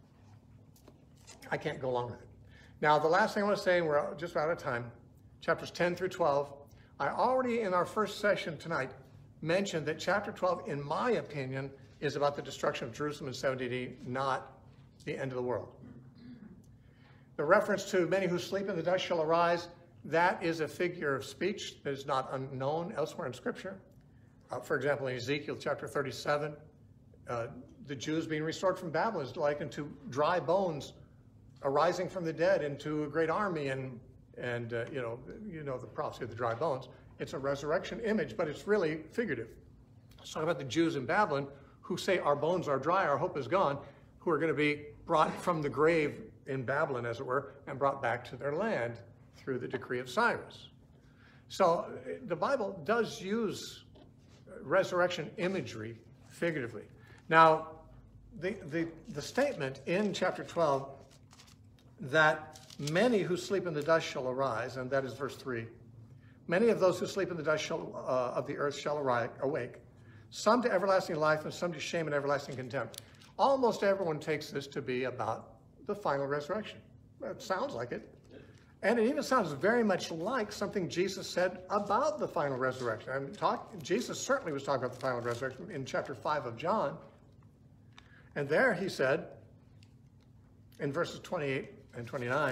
I can't go along with it. Now, the last thing I want to say, and we're just out of time, chapters ten through twelve, I already in our first session tonight mentioned that chapter twelve, in my opinion, is about the destruction of Jerusalem in seventy A D, not the end of the world. The reference to many who sleep in the dust shall arise, that is a figure of speech that is not unknown elsewhere in Scripture. Uh, for example, in Ezekiel chapter thirty-seven, uh, the Jews being restored from Babylon is likened to dry bones arising from the dead into a great army, and and uh, you know you know the prophecy of the dry bones. It's a resurrection image, but it's really figurative. It's talking about the Jews in Babylon who say our bones are dry, our hope is gone, who are going to be brought from the grave in Babylon, as it were, and brought back to their land through the decree of Cyrus. So the Bible does use resurrection imagery figuratively. Now, the, the, the statement in chapter twelve that many who sleep in the dust shall arise, and that is verse three, many of those who sleep in the dust shall, uh, of the earth shall arise, awake, some to everlasting life and some to shame and everlasting contempt. Almost everyone takes this to be about the final resurrection. It sounds like it. And it even sounds very much like something Jesus said about the final resurrection. I mean, talk, Jesus certainly was talking about the final resurrection in chapter five of John. And there he said, in verses twenty-eight and twenty-nine,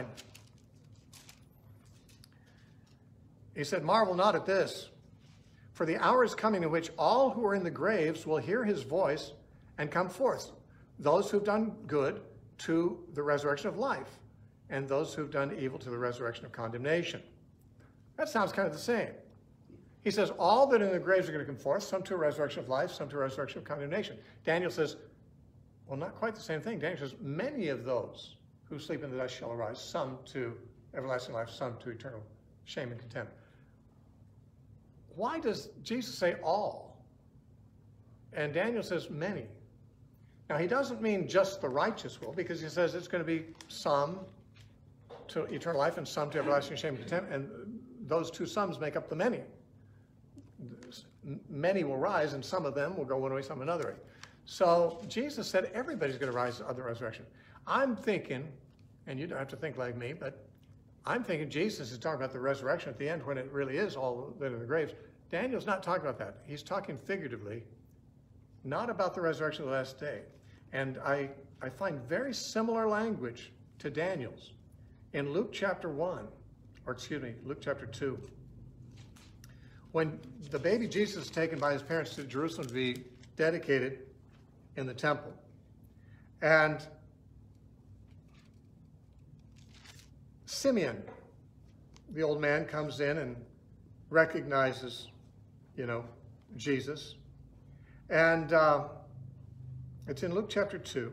he said, marvel not at this, for the hour is coming in which all who are in the graves will hear his voice and come forth, those who've done good to the resurrection of life, and those who've done evil to the resurrection of condemnation. That sounds kind of the same. He says all that are in the graves are going to come forth, some to a resurrection of life, some to a resurrection of condemnation. Daniel says, well, not quite the same thing. Daniel says, many of those who sleep in the dust shall arise, some to everlasting life, some to eternal shame and contempt. why does Jesus say all? And Daniel says many. Now, he doesn't mean just the righteous will, because he says it's going to be some to eternal life and some to everlasting shame and contempt, and those two sums make up the many. Many will rise, and some of them will go one way, some another way. So Jesus said everybody's going to rise at the resurrection. I'm thinking, and you don't have to think like me, but I'm thinking Jesus is talking about the resurrection at the end when it really is all that in the graves. Daniel's not talking about that. He's talking figuratively, not about the resurrection of the last day. And I, I find very similar language to Daniel's in Luke chapter one, or excuse me, Luke chapter two. When the baby Jesus is taken by his parents to Jerusalem to be dedicated in the temple. And Simeon, the old man, comes in and recognizes, you know, Jesus. And uh, it's in Luke chapter two.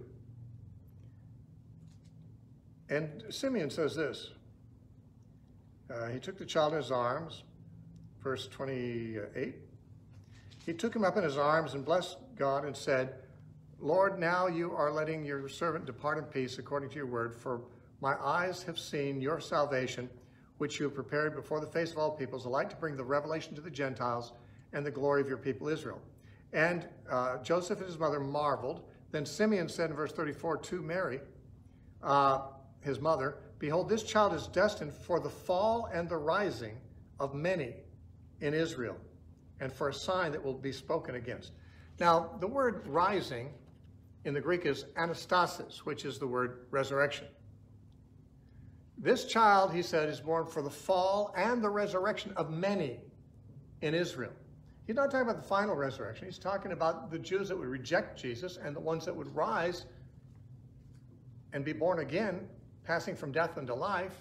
And Simeon says this. Uh, he took the child in his arms, verse twenty-eight. He took him up in his arms and blessed God and said, Lord, now you are letting your servant depart in peace according to your word, for my eyes have seen your salvation, which you have prepared before the face of all peoples, a light to bring the revelation to the Gentiles and the glory of your people Israel. And uh, Joseph and his mother marveled. Then Simeon said in verse thirty-four to Mary, uh, his mother, behold, this child is destined for the fall and the rising of many in Israel, and for a sign that will be spoken against. Now, the word rising in the Greek is anastasis, which is the word resurrection. This child, he said, is born for the fall and the resurrection of many in Israel. He's not talking about the final resurrection. He's talking about the Jews that would reject Jesus and the ones that would rise and be born again, passing from death into life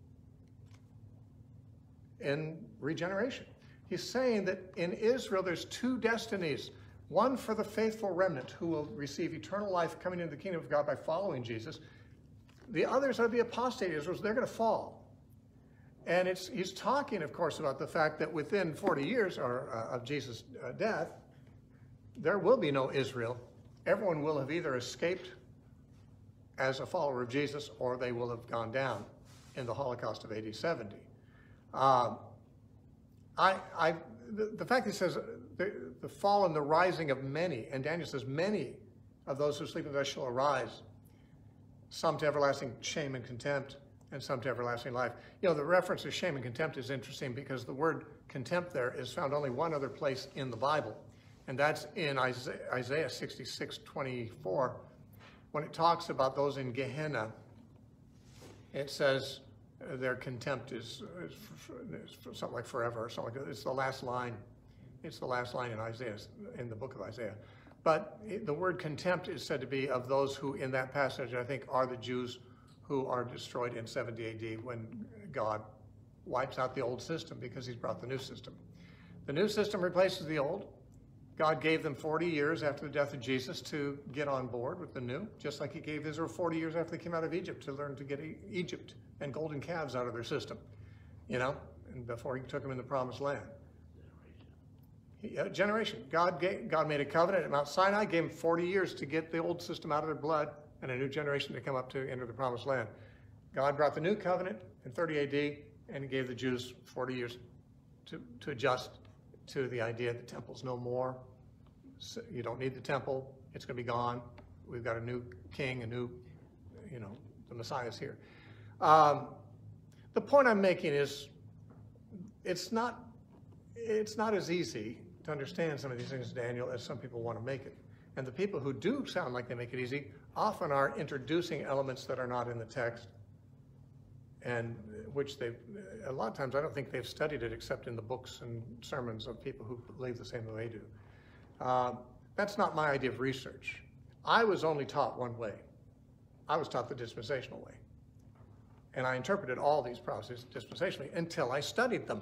in regeneration. He's saying that in Israel there's two destinies, one for the faithful remnant who will receive eternal life coming into the kingdom of God by following Jesus. The others are the apostate Israel, they're going to fall. And it's, he's talking, of course, about the fact that within forty years or, uh, of Jesus' uh, death, there will be no Israel. Everyone will have either escaped as a follower of Jesus, or they will have gone down in the Holocaust of A D seventy. Um, I, I, the, the fact that he says the, the fall and the rising of many, and Daniel says many of those who sleep in death shall arise, some to everlasting shame and contempt, and some to everlasting life. You know, the reference to shame and contempt is interesting because the word contempt there is found only one other place in the Bible, and that's in Isaiah, Isaiah sixty-six twenty-four. When it talks about those in Gehenna, it says uh, their contempt is, is, is something like forever or something like that. It's the last line. It's the last line in Isaiah, in the book of Isaiah. But it, the word contempt is said to be of those who, in that passage, I think, are the Jews who are destroyed in seventy A D when God wipes out the old system because he's brought the new system. The new system replaces the old. God gave them forty years after the death of Jesus to get on board with the new, just like he gave Israel forty years after they came out of Egypt to learn to get Egypt and golden calves out of their system, you know, and before he took them in the promised land. He, uh, generation. God, gave, God made a covenant at Mount Sinai, gave them forty years to get the old system out of their blood and a new generation to come up to enter the promised land. God brought the new covenant in thirty A D and he gave the Jews forty years to, to adjust to the idea that the temple's no more. So you don't need the temple. It's going to be gone. We've got a new king, a new, you know, the Messiah's here. Um, the point I'm making is it's not, it's not as easy to understand some of these things, Daniel, as some people want to make it. And the people who do sound like they make it easy often are introducing elements that are not in the text, and which they've, a lot of times I don't think they've studied it except in the books and sermons of people who believe the same way they do. Um, that's not my idea of research. I was only taught one way. I was taught the dispensational way. And I interpreted all these prophecies dispensationally until I studied them.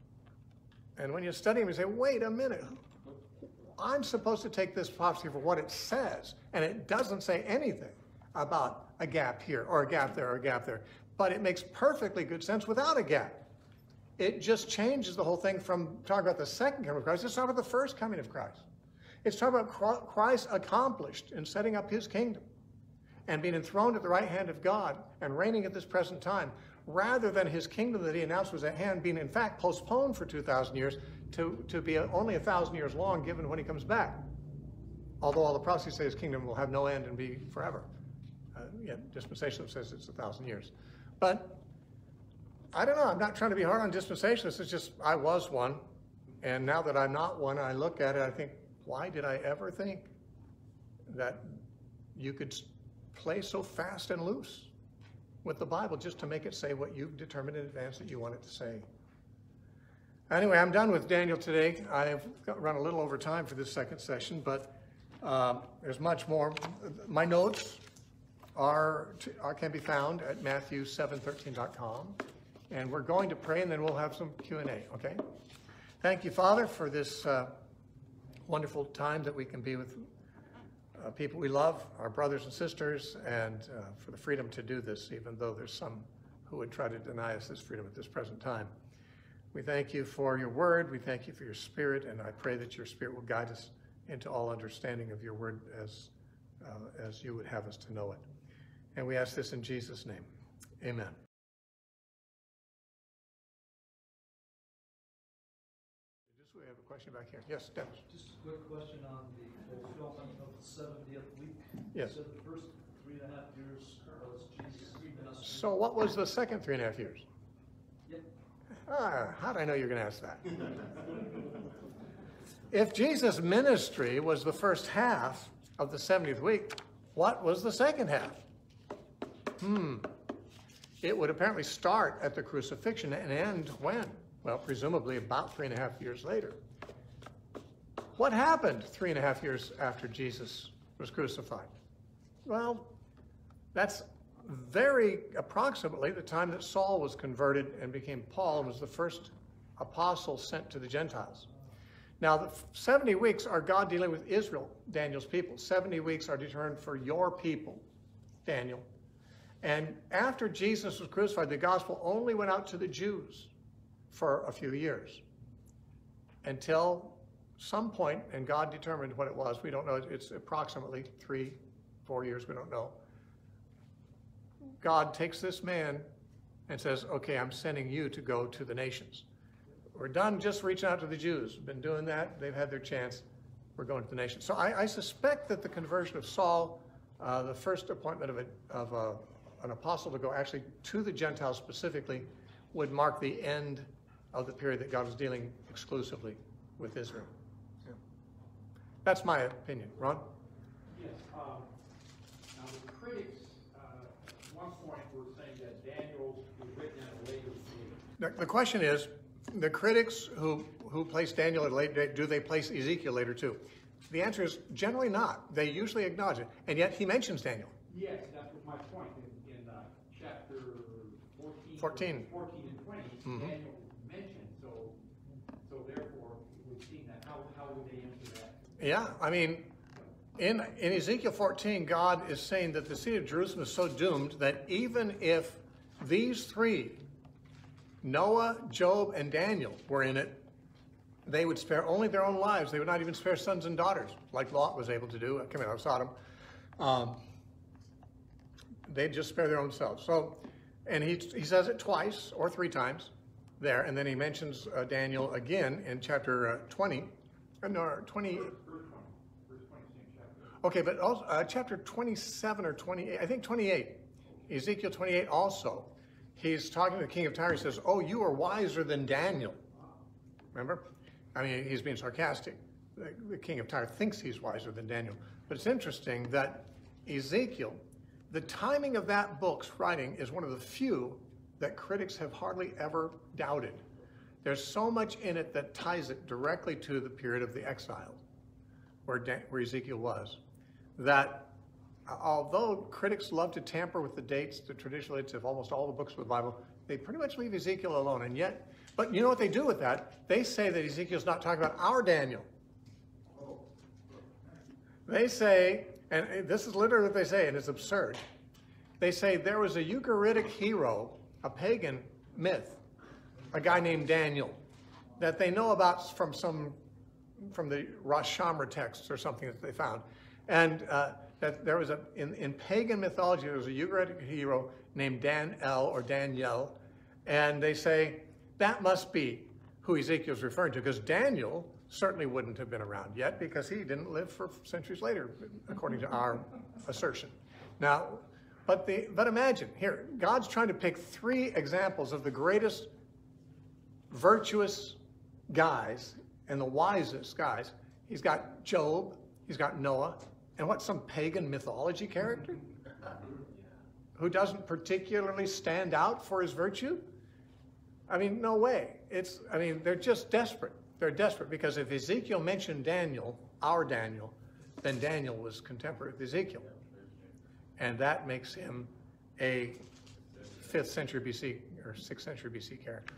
And when you study them, you say, wait a minute. I'm supposed to take this prophecy for what it says, and it doesn't say anything about a gap here or a gap there or a gap there. But it makes perfectly good sense without a gap. it just changes the whole thing from talking about the second coming of Christ. It's talking about the first coming of Christ. It's talking about Christ accomplished in setting up his kingdom and being enthroned at the right hand of God and reigning at this present time, rather than his kingdom that he announced was at hand being in fact postponed for two thousand years to, to be only a thousand years long given when he comes back. Although all the prophecies say his kingdom will have no end and be forever. Uh, yeah, dispensationalism says it's a thousand years. But I don't know, I'm not trying to be hard on dispensationalists, it's just I was one. And now that I'm not one, I look at it, I think, why did I ever think that you could play so fast and loose with the Bible just to make it say what you've determined in advance that you want it to say? Anyway, I'm done with Daniel today. I've got, run a little over time for this second session, but um, there's much more. My notes are, are can be found at Matthew seven thirteen dot com, and we're going to pray, and then we'll have some Q and A, okay? Thank you, Father, for this uh, wonderful time that we can be with uh, people we love, our brothers and sisters, and uh, for the freedom to do this, even though there's some who would try to deny us this freedom at this present time. We thank you for your word. We thank you for your spirit, and I pray that your spirit will guide us into all understanding of your word as, uh, as you would have us to know it. And we ask this in Jesus' name. Amen. Just we have a question back here. Yes, Dennis. Just a quick question on the fulfillment of the seventieth week. Yes. You said the first three and a half years was Jesus' ministry. So what was the second three and a half years? Yep. Ah, how did I know you were going to ask that? If Jesus' ministry was the first half of the seventieth week, what was the second half? Hmm. It would apparently start at the crucifixion and end when? Well, presumably about three and a half years later. What happened three and a half years after Jesus was crucified? Well, that's very approximately the time that Saul was converted and became Paul and was the first apostle sent to the Gentiles. Now, the seventy weeks are God dealing with Israel, Daniel's people. seventy weeks are determined for your people, Daniel. And after Jesus was crucified, the gospel only went out to the Jews for a few years until some point, and God determined what it was. We don't know. It's approximately three, four years. We don't know. God takes this man and says, okay, I'm sending you to go to the nations. We're done just reaching out to the Jews. We've been doing that. They've had their chance. We're going to the nations. So I, I suspect that the conversion of Saul, uh, the first appointment of, a, of a, an apostle to go actually to the Gentiles specifically, would mark the end of the period that God was dealing exclusively with Israel. Yeah. That's my opinion. Ron? Yes. Um, now the critics, uh, at one point were saying that Daniel was written at a later date. The, the question is, the critics who, who place Daniel at a later date, do they place Ezekiel later too? The answer is generally not. They usually acknowledge it. And yet he mentions Daniel. Yes, that was my point. In, in uh, chapter fourteen, fourteen. fourteen and twenty, Mm-hmm. Daniel mentioned. So, so therefore, we've seen that. How, how would they answer that? Yeah, I mean, in, in Ezekiel fourteen, God is saying that the city of Jerusalem is so doomed that even if these three, Noah, Job, and Daniel, were in it, they would spare only their own lives. They would not even spare sons and daughters, like Lot was able to do, coming out of Sodom. Um, they'd just spare their own selves. So, and he, he says it twice or three times there, and then he mentions uh, Daniel again in chapter uh, twenty, uh, no, twenty. Verse twenty. Verse twenty, same chapter. Okay, but also, uh, chapter twenty-seven or twenty-eight, I think twenty-eight, Ezekiel twenty-eight also, he's talking to the king of Tyre. He says, oh, you are wiser than Daniel. Remember? I mean, he's being sarcastic. The, the king of Tyre thinks he's wiser than Daniel. But it's interesting that Ezekiel, the timing of that book's writing is one of the few that critics have hardly ever doubted. There's so much in it that ties it directly to the period of the exile, where, Dan, where Ezekiel was, that although critics love to tamper with the dates, the traditional dates of almost all the books of the Bible, they pretty much leave Ezekiel alone. And yet, but you know what they do with that? They say that Ezekiel's not talking about our Daniel. They say, and this is literally what they say, and it's absurd. They say there was a Ugaritic hero, a pagan myth, a guy named Daniel that they know about from some, from the Rosh Hashanah texts or something that they found. And uh, that there was a, in, in pagan mythology, there was a Ugaritic hero named Dan-el or Daniel, and they say that must be who Ezekiel's referring to, because Daniel certainly wouldn't have been around yet because he didn't live for centuries later, according to our assertion. Now, but, the, but imagine, here, God's trying to pick three examples of the greatest virtuous guys and the wisest guys. He's got Job, he's got Noah, and what, some pagan mythology character who doesn't particularly stand out for his virtue? I mean, no way. It's, I mean, they're just desperate. They're desperate because if Ezekiel mentioned Daniel, our Daniel, then Daniel was contemporary with Ezekiel. And that makes him a fifth century B C or sixth century B C character.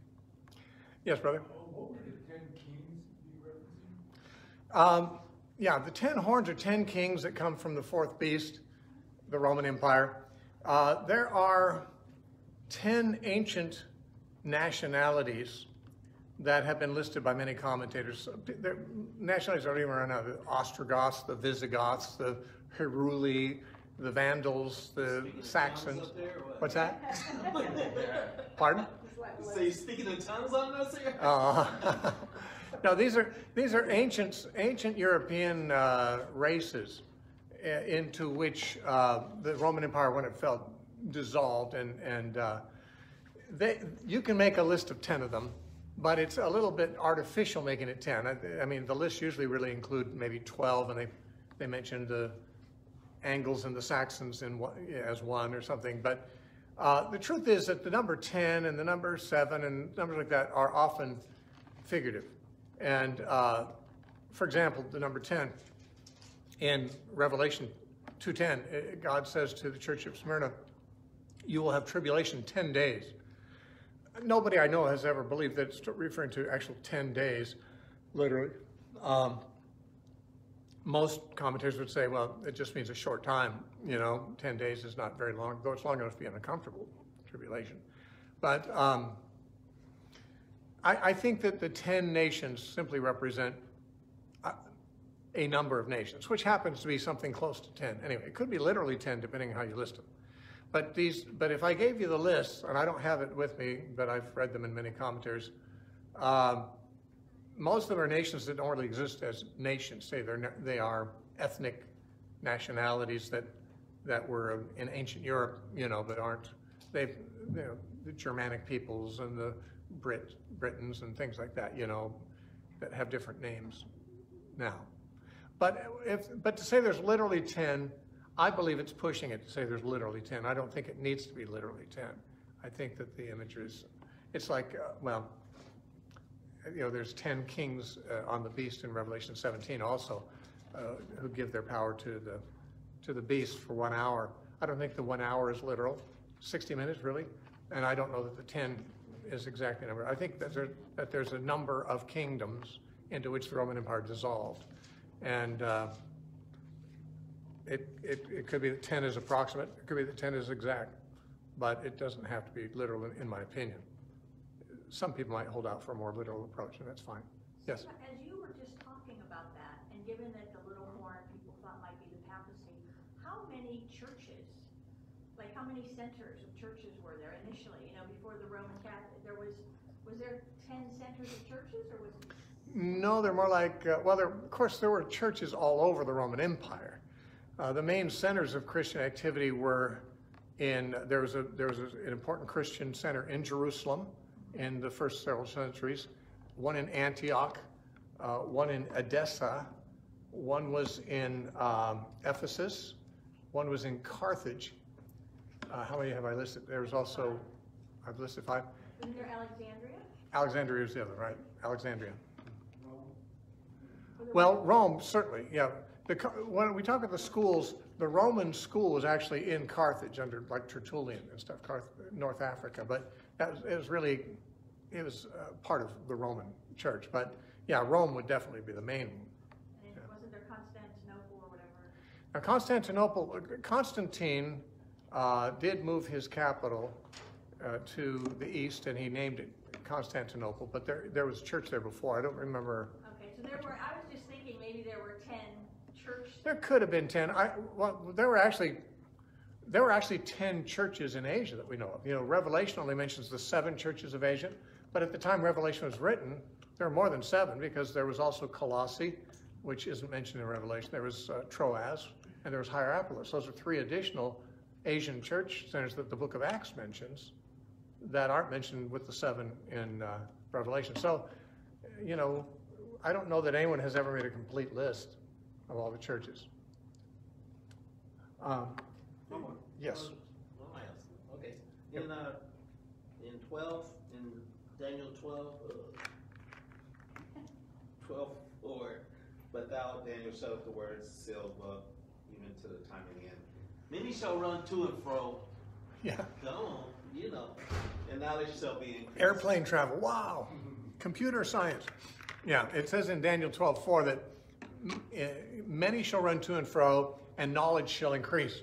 Yes, brother? What were the ten kings you referencing? Um, yeah, the ten horns are ten kings that come from the fourth beast, the Roman Empire. Uh, there are ten ancient nationalities that have been listed by many commentators. Their nationalities aren't even around now. The Ostrogoths, the Visigoths, the Heruli, the Vandals, the Saxons. Up there, or what? What's that? Pardon? So you speaking in tongues on us here? Uh, no, these are these are ancient ancient European uh, races uh, into which uh, the Roman Empire, when it fell, dissolved, and and uh, they, you can make a list of ten of them, but it's a little bit artificial making it ten. I, I mean, the lists usually really include maybe twelve, and they they mentioned the Angles and the Saxons in one, as one or something. But uh, the truth is that the number ten and the number seven and numbers like that are often figurative. And uh, for example, the number ten in Revelation two ten, God says to the church of Smyrna, "You will have tribulation ten days." Nobody I know has ever believed that it's referring to actual ten days, literally. Um, most commentators would say, well, it just means a short time. You know, ten days is not very long, though it's long enough to be an uncomfortable tribulation. But um, I, I think that the ten nations simply represent a, a number of nations, which happens to be something close to ten. Anyway, it could be literally ten, depending on how you list them. But these, but if I gave you the list, and I don't have it with me, but I've read them in many commentaries, um, most of them are nations that don't really exist as nations. Say they're they are ethnic nationalities that that were in ancient Europe, you know, but aren't they've you know, the Germanic peoples and the Brit Britons and things like that, you know, that have different names now. But if but to say there's literally ten. I believe it's pushing it to say there's literally ten. I don't think it needs to be literally ten. I think that the imagery is, it's like, uh, well, you know, there's ten kings uh, on the beast in Revelation seventeen also, uh, who give their power to the to the beast for one hour. I don't think the one hour is literal, sixty minutes really, and I don't know that the ten is exactly the number. I think that, there, that there's a number of kingdoms into which the Roman Empire dissolved, and uh, It, it, it could be that ten is approximate, it could be that ten is exact, but it doesn't have to be literal in, in my opinion. Some people might hold out for a more literal approach, and that's fine. Yes? As you were just talking about that, and given that the little horn people thought might be the papacy, how many churches, like how many centers of churches were there initially? You know, before the Roman Catholic, there was, was there ten centers of churches, or was it? No, they're more like, uh, well, there, of course there were churches all over the Roman Empire. Uh, the main centers of Christian activity were in, there was, a, there was a, an important Christian center in Jerusalem in the first several centuries, one in Antioch, uh, one in Edessa, one was in um, Ephesus, one was in Carthage. Uh, how many have I listed? There was also, I've listed five. Wasn't there Alexandria? Alexandria is the other, right? Alexandria. Well, Rome, certainly, yeah. The, when we talk about the schools, the Roman school was actually in Carthage under like Tertullian and stuff, Carth North Africa. But that was, it was really, it was uh, part of the Roman church. But yeah, Rome would definitely be the main one. And Yeah. wasn't there Constantinople or whatever? Now Constantinople, Constantine uh, did move his capital uh, to the east, and he named it Constantinople, but there there was a church there before. I don't remember. Okay, so there were, I was just thinking maybe there were ten church. There could have been ten. I well, there were actually there were actually ten churches in Asia that we know of. You know, Revelation only mentions the seven churches of Asia, but at the time Revelation was written, there were more than seven because there was also Colossae, which isn't mentioned in Revelation. There was uh, Troas, and there was Hierapolis. Those are three additional Asian church centers that the book of Acts mentions that aren't mentioned with the seven in uh, Revelation. So, you know, I don't know that anyone has ever made a complete list of all the churches. Um, yes. Well, I ask. Okay. In uh, in twelve, in Daniel twelve, uh, twelve four, but thou, Daniel, shut the words sealed up even to the time of the end. Many shall run to and fro. Yeah. Go on, you know. And knowledge shall be increased. Airplane travel. Wow. Computer science. Yeah, it says in Daniel twelve four that many shall run to and fro, and knowledge shall increase.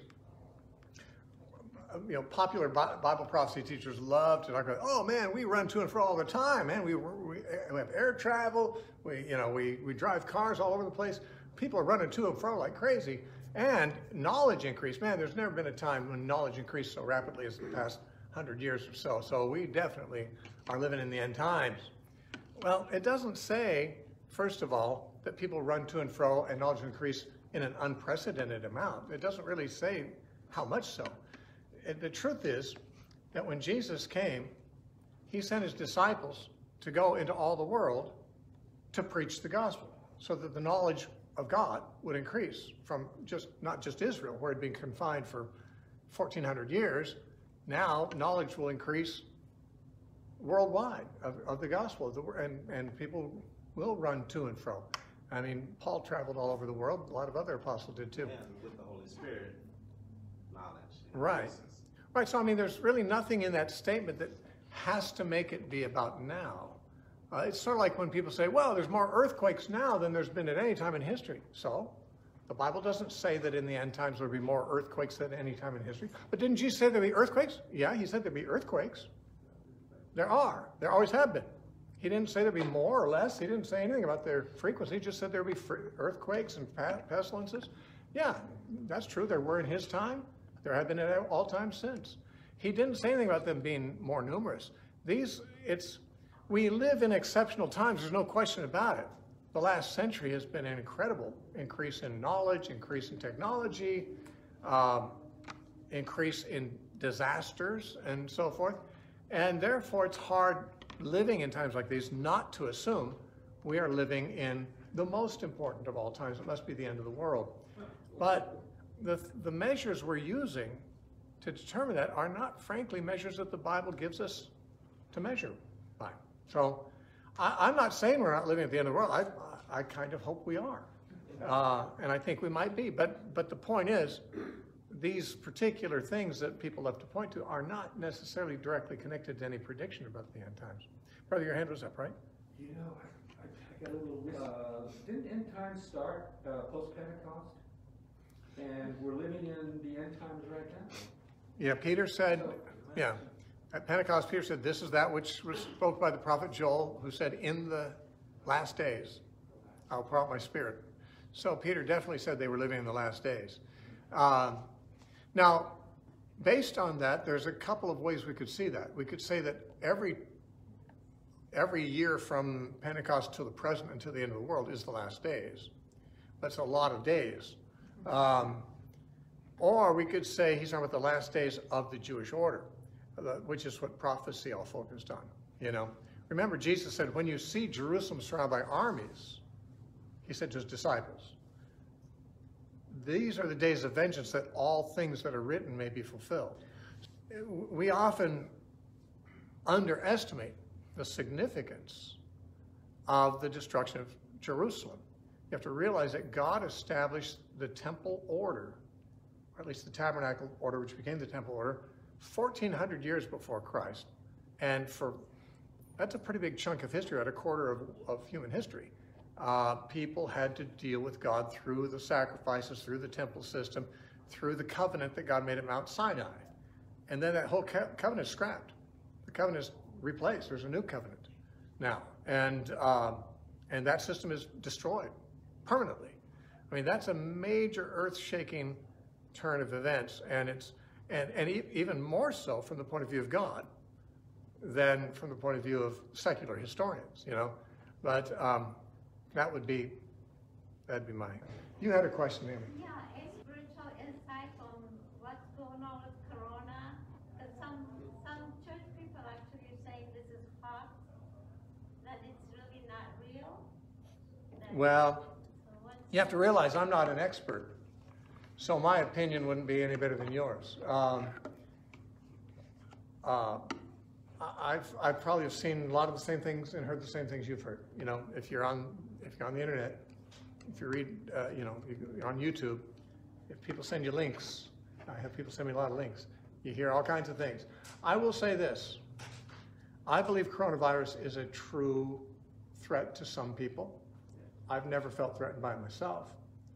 You know, popular Bible prophecy teachers love to talk about, oh man, we run to and fro all the time, man. We, we, we have air travel. We, you know, we, we drive cars all over the place. People are running to and fro like crazy. And knowledge increase. Man, there's never been a time when knowledge increased so rapidly as the past hundred years or so. So we definitely are living in the end times. Well, it doesn't say, first of all, that people run to and fro and knowledge increase in an unprecedented amount. It doesn't really say how much so. It, the truth is that when Jesus came, he sent his disciples to go into all the world to preach the gospel so that the knowledge of God would increase from just not just Israel, where it had been confined for fourteen hundred years. Now knowledge will increase worldwide of, of the gospel, of the, and, and people will run to and fro. I mean, Paul traveled all over the world. A lot of other apostles did too. And with the Holy Spirit, knowledge. Right. Right. So, I mean, there's really nothing in that statement that has to make it be about now. Uh, it's sort of like when people say, well, there's more earthquakes now than there's been at any time in history. So, the Bible doesn't say that in the end times there'll be more earthquakes than any time in history. But didn't Jesus say there'll be earthquakes? Yeah, he said there'll be earthquakes. There are. There always have been. He didn't say there'd be more or less. He didn't say anything about their frequency. He just said there'd be earthquakes and pestilences. Yeah, that's true. There were in his time. There have been at all times since. He didn't say anything about them being more numerous. These, it's, we live in exceptional times. There's no question about it. The last century has been an incredible increase in knowledge, increase in technology, um, increase in disasters and so forth. And therefore, it's hard living in times like these not to assume we are living in the most important of all times. It must be the end of the world. But the, the measures we're using to determine that are not, frankly, measures that the Bible gives us to measure by. So I, I'm not saying we're not living at the end of the world. I, I kind of hope we are. Uh, and I think we might be. But, but the point is, these particular things that people love to point to are not necessarily directly connected to any prediction about the end times. Brother, your hand was up, right? You know, I, I got a little, uh, didn't end times start uh, post-Pentecost? And we're living in the end times right now. Yeah, Peter said, yeah, at Pentecost, Peter said, this is that which was spoke by the prophet Joel, who said, in the last days, I'll pour out my spirit. So Peter definitely said they were living in the last days. Um, now, based on that, there's a couple of ways we could see that. We could say that every every year from Pentecost to the present and to the end of the world is the last days. That's a lot of days. Um, or we could say he's talking about the last days of the Jewish order, which is what prophecy all focused on. You know, remember Jesus said, when you see Jerusalem surrounded by armies, he said to his disciples, these are the days of vengeance, that all things that are written may be fulfilled. We often underestimate the significance of the destruction of Jerusalem. You have to realize that God established the temple order, or at least the tabernacle order, which became the temple order, fourteen hundred years before Christ. And for that's a pretty big chunk of history, at a quarter of, of human history. Uh, people had to deal with God through the sacrifices, through the temple system, through the covenant that God made at Mount Sinai. And then that whole co covenant is scrapped. The covenant is replaced. There's a new covenant now, and um, and that system is destroyed permanently. I mean, that's a major earth-shaking turn of events, and it's and and e even more so from the point of view of God than from the point of view of secular historians, you know. But um, that would be that'd be my. You had a question, Amy. Yeah, a spiritual insight on what's going on with Corona. Because some some church people actually saying this is hot, that it's really not real. That Well, so what's you have to realize I'm not an expert, so my opinion wouldn't be any better than yours. Um, uh, I- I've I've probably have seen a lot of the same things and heard the same things you've heard. You know, if you're on if you're on the internet, if you read, uh, you know, you're on YouTube, if people send you links, I have people send me a lot of links. You hear all kinds of things. I will say this: I believe coronavirus is a true threat to some people. I've never felt threatened by it myself.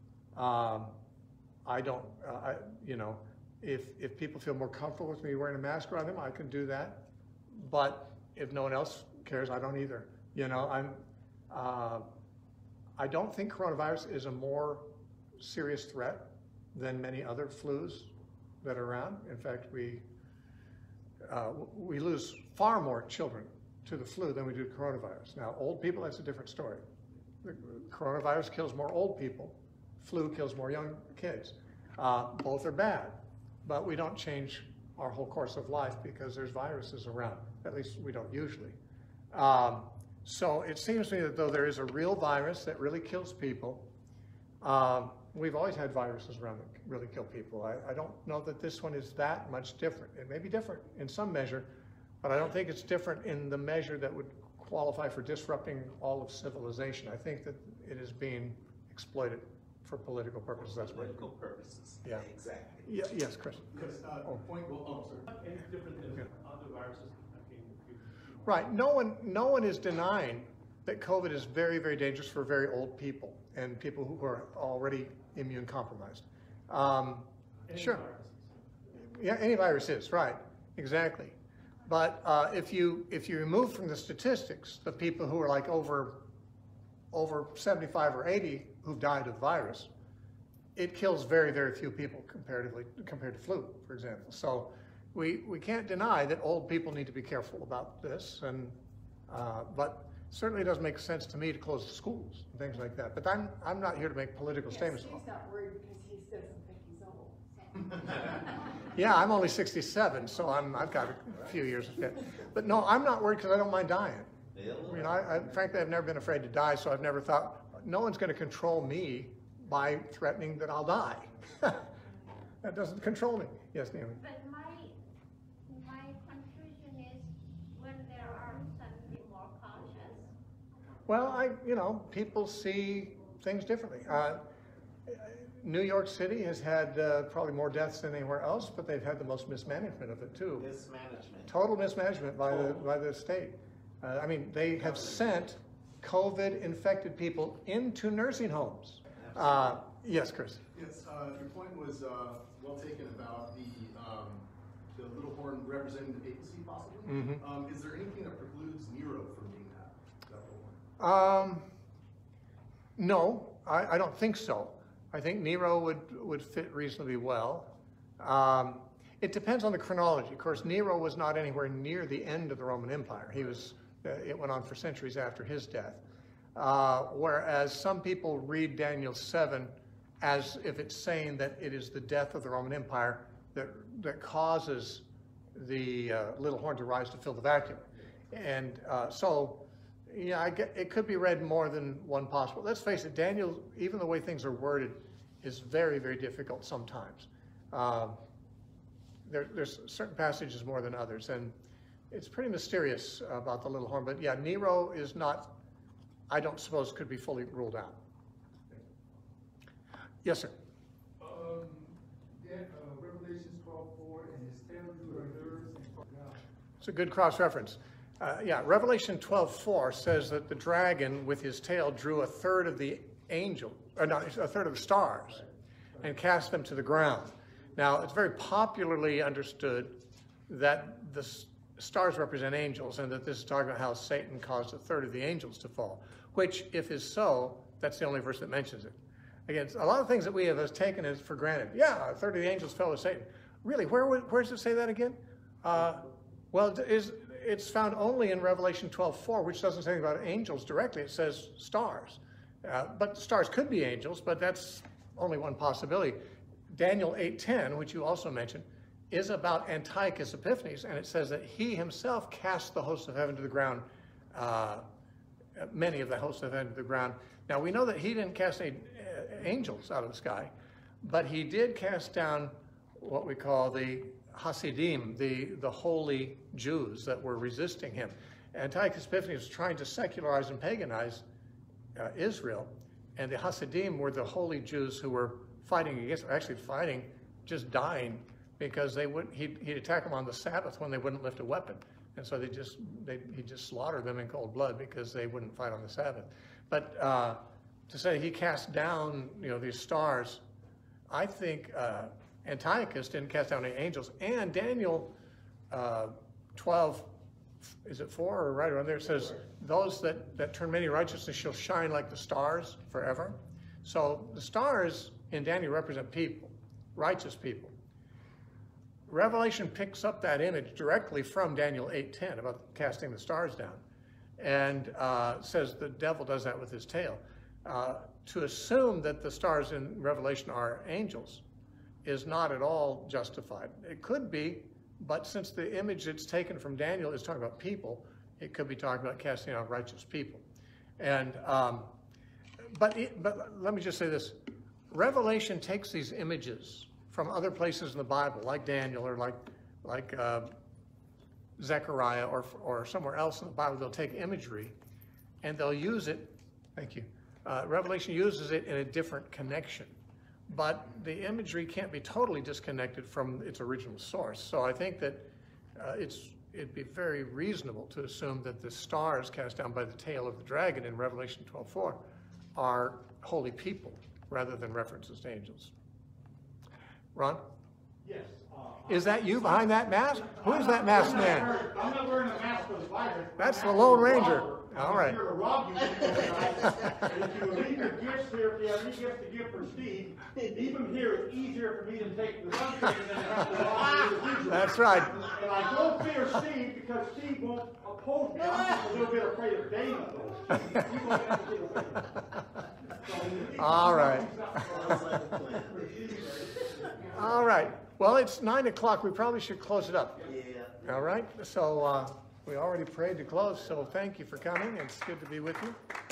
Um, I don't, uh, I, you know, if, if people feel more comfortable with me wearing a mask around them, I can do that. But if no one else cares, I don't either. You know, I'm, uh, I don't think coronavirus is a more serious threat than many other flus that are around. In fact, we, uh, we lose far more children to the flu than we do to coronavirus. Now, old people, that's a different story. The coronavirus kills more old people. Flu kills more young kids. Uh, both are bad, but we don't change our whole course of life because there's viruses around. At least we don't usually. Um, so it seems to me that though there is a real virus that really kills people, um, we've always had viruses around that really kill people. I, I don't know that this one is that much different. It may be different in some measure, but I don't think it's different in the measure that would qualify for disrupting all of civilization. I think that it is being exploited for political purposes. That's what. Political purposes. Yeah. Exactly. Yeah, yes, Chris. Yes, uh, Oh. point, well, oh, sorry. Any different than Yeah. other viruses? I mean, you- Right. No one, no one is denying that COVID is very, very dangerous for very old people and people who are already immune compromised. Um, any sure. viruses. Yeah, any virus is, right, exactly. But uh, if you if you remove from the statistics the people who are like over over seventy-five or eighty who've died of the virus, it kills very, very few people comparatively compared to flu, for example. So we we can't deny that old people need to be careful about this, and uh, but certainly it doesn't make sense to me to close the schools and things like that. But I'm I'm not here to make political Yeah, statements. Steve's not worried because he doesn't think he's old. Yeah, I'm only sixty-seven, so I'm, I've got a few years of it. But no, I'm not worried because I don't mind dying. You know, I, I, frankly, I've never been afraid to die, so I've never thought, no one's going to control me by threatening that I'll die. That doesn't control me. Yes, Naomi? But my my conclusion is when there are some be more cautious. Well, I, you know, people see things differently. Uh, New York City has had uh, probably more deaths than anywhere else, but they've had the most mismanagement of it too. Mismanagement. Total mismanagement by the by the state. Uh, I mean, they have sent COVID-infected people into nursing homes. Uh, yes, Chris. Yes, uh, your point was, uh, well taken about the, um, the little horn representing the papacy possibly. Mhm. Um, is there anything that precludes Nero from being that, that little horn? Um, no, I, I don't think so. I think Nero would, would fit reasonably well. Um, it depends on the chronology. Of course, Nero was not anywhere near the end of the Roman Empire. He was, uh, it went on for centuries after his death. Uh, whereas some people read Daniel seven as if it's saying that it is the death of the Roman Empire that, that causes the uh, little horn to rise to fill the vacuum. And uh, so, yeah, I get, it could be read more than one possible. Let's face it, Daniel, even the way things are worded, is very, very difficult sometimes. Um, there, there's certain passages more than others, and it's pretty mysterious about the little horn. But yeah, Nero is not, I don't suppose, could be fully ruled out. Yes, sir. Um, yeah, uh, Revelations twelve four, and his tail drew a nerves and God. It's a good cross-reference. Uh, yeah, Revelation twelve four says that the dragon with his tail drew a third of the angel, or not, a third of the stars, and cast them to the ground. Now, it's very popularly understood that the stars represent angels, and that this is talking about how Satan caused a third of the angels to fall, which, if is so, that's the only verse that mentions it. Again, a lot of things that we have taken as for granted. Yeah, a third of the angels fell with Satan. Really, where, where does it say that again? Uh, well, it is, it's found only in Revelation twelve four, which doesn't say anything about angels directly. It says stars. Uh, but stars could be angels, but that's only one possibility. Daniel eight ten, which you also mentioned, is about Antiochus Epiphanes, and it says that he himself cast the hosts of heaven to the ground, uh, many of the hosts of heaven to the ground. Now, we know that he didn't cast any uh, angels out of the sky, but he did cast down what we call the Hasidim, the, the holy Jews that were resisting him. Antiochus Epiphanes was trying to secularize and paganize uh, Israel, and the Hasidim were the holy Jews who were fighting against, actually fighting, just dying, because they would he'd, he'd attack them on the Sabbath when they wouldn't lift a weapon, and so they just they he just slaughtered them in cold blood because they wouldn't fight on the Sabbath. But uh, to say he cast down, you know, these stars, I think uh, Antiochus didn't cast down any angels, and Daniel uh, twelve, is it four or right around there? It says those that that turn many righteousness shall shine like the stars forever. So the stars in Daniel represent people, righteous people. Revelation picks up that image directly from Daniel eight ten about casting the stars down, and uh, says the devil does that with his tail. Uh, to assume that the stars in Revelation are angels is not at all justified. It could be, but since the image that's taken from Daniel is talking about people, it could be talking about casting out righteous people. And um, but it, but let me just say this: Revelation takes these images from other places in the Bible, like Daniel or like like uh, Zechariah or or somewhere else in the Bible. They'll take imagery and they'll use it. Thank you. Uh, Revelation uses it in a different connection, but the imagery can't be totally disconnected from its original source. So I think that uh, it's it'd be very reasonable to assume that the stars cast down by the tail of the dragon in Revelation twelve four are holy people rather than references to angels. Ron? Yes. Uh, Is that you behind that mask? Who is that masked man? I'm not wearing a mask for the virus. That's the Lone Ranger. All right. I'm here to rob you tonight. And if you leave your gifts here, if you have any gifts to give for Steve, leave them here. It's easier for me to take the sunshine than to have to rob you. That's right. And I don't fear Steve because Steve won't oppose me. I'm just a little bit afraid of David, though. Steve won't have to get away. So, all right. All right. Well, it's nine o'clock. We probably should close it up. Yeah. All right. So uh, we already prayed to close. So thank you for coming. It's good to be with you.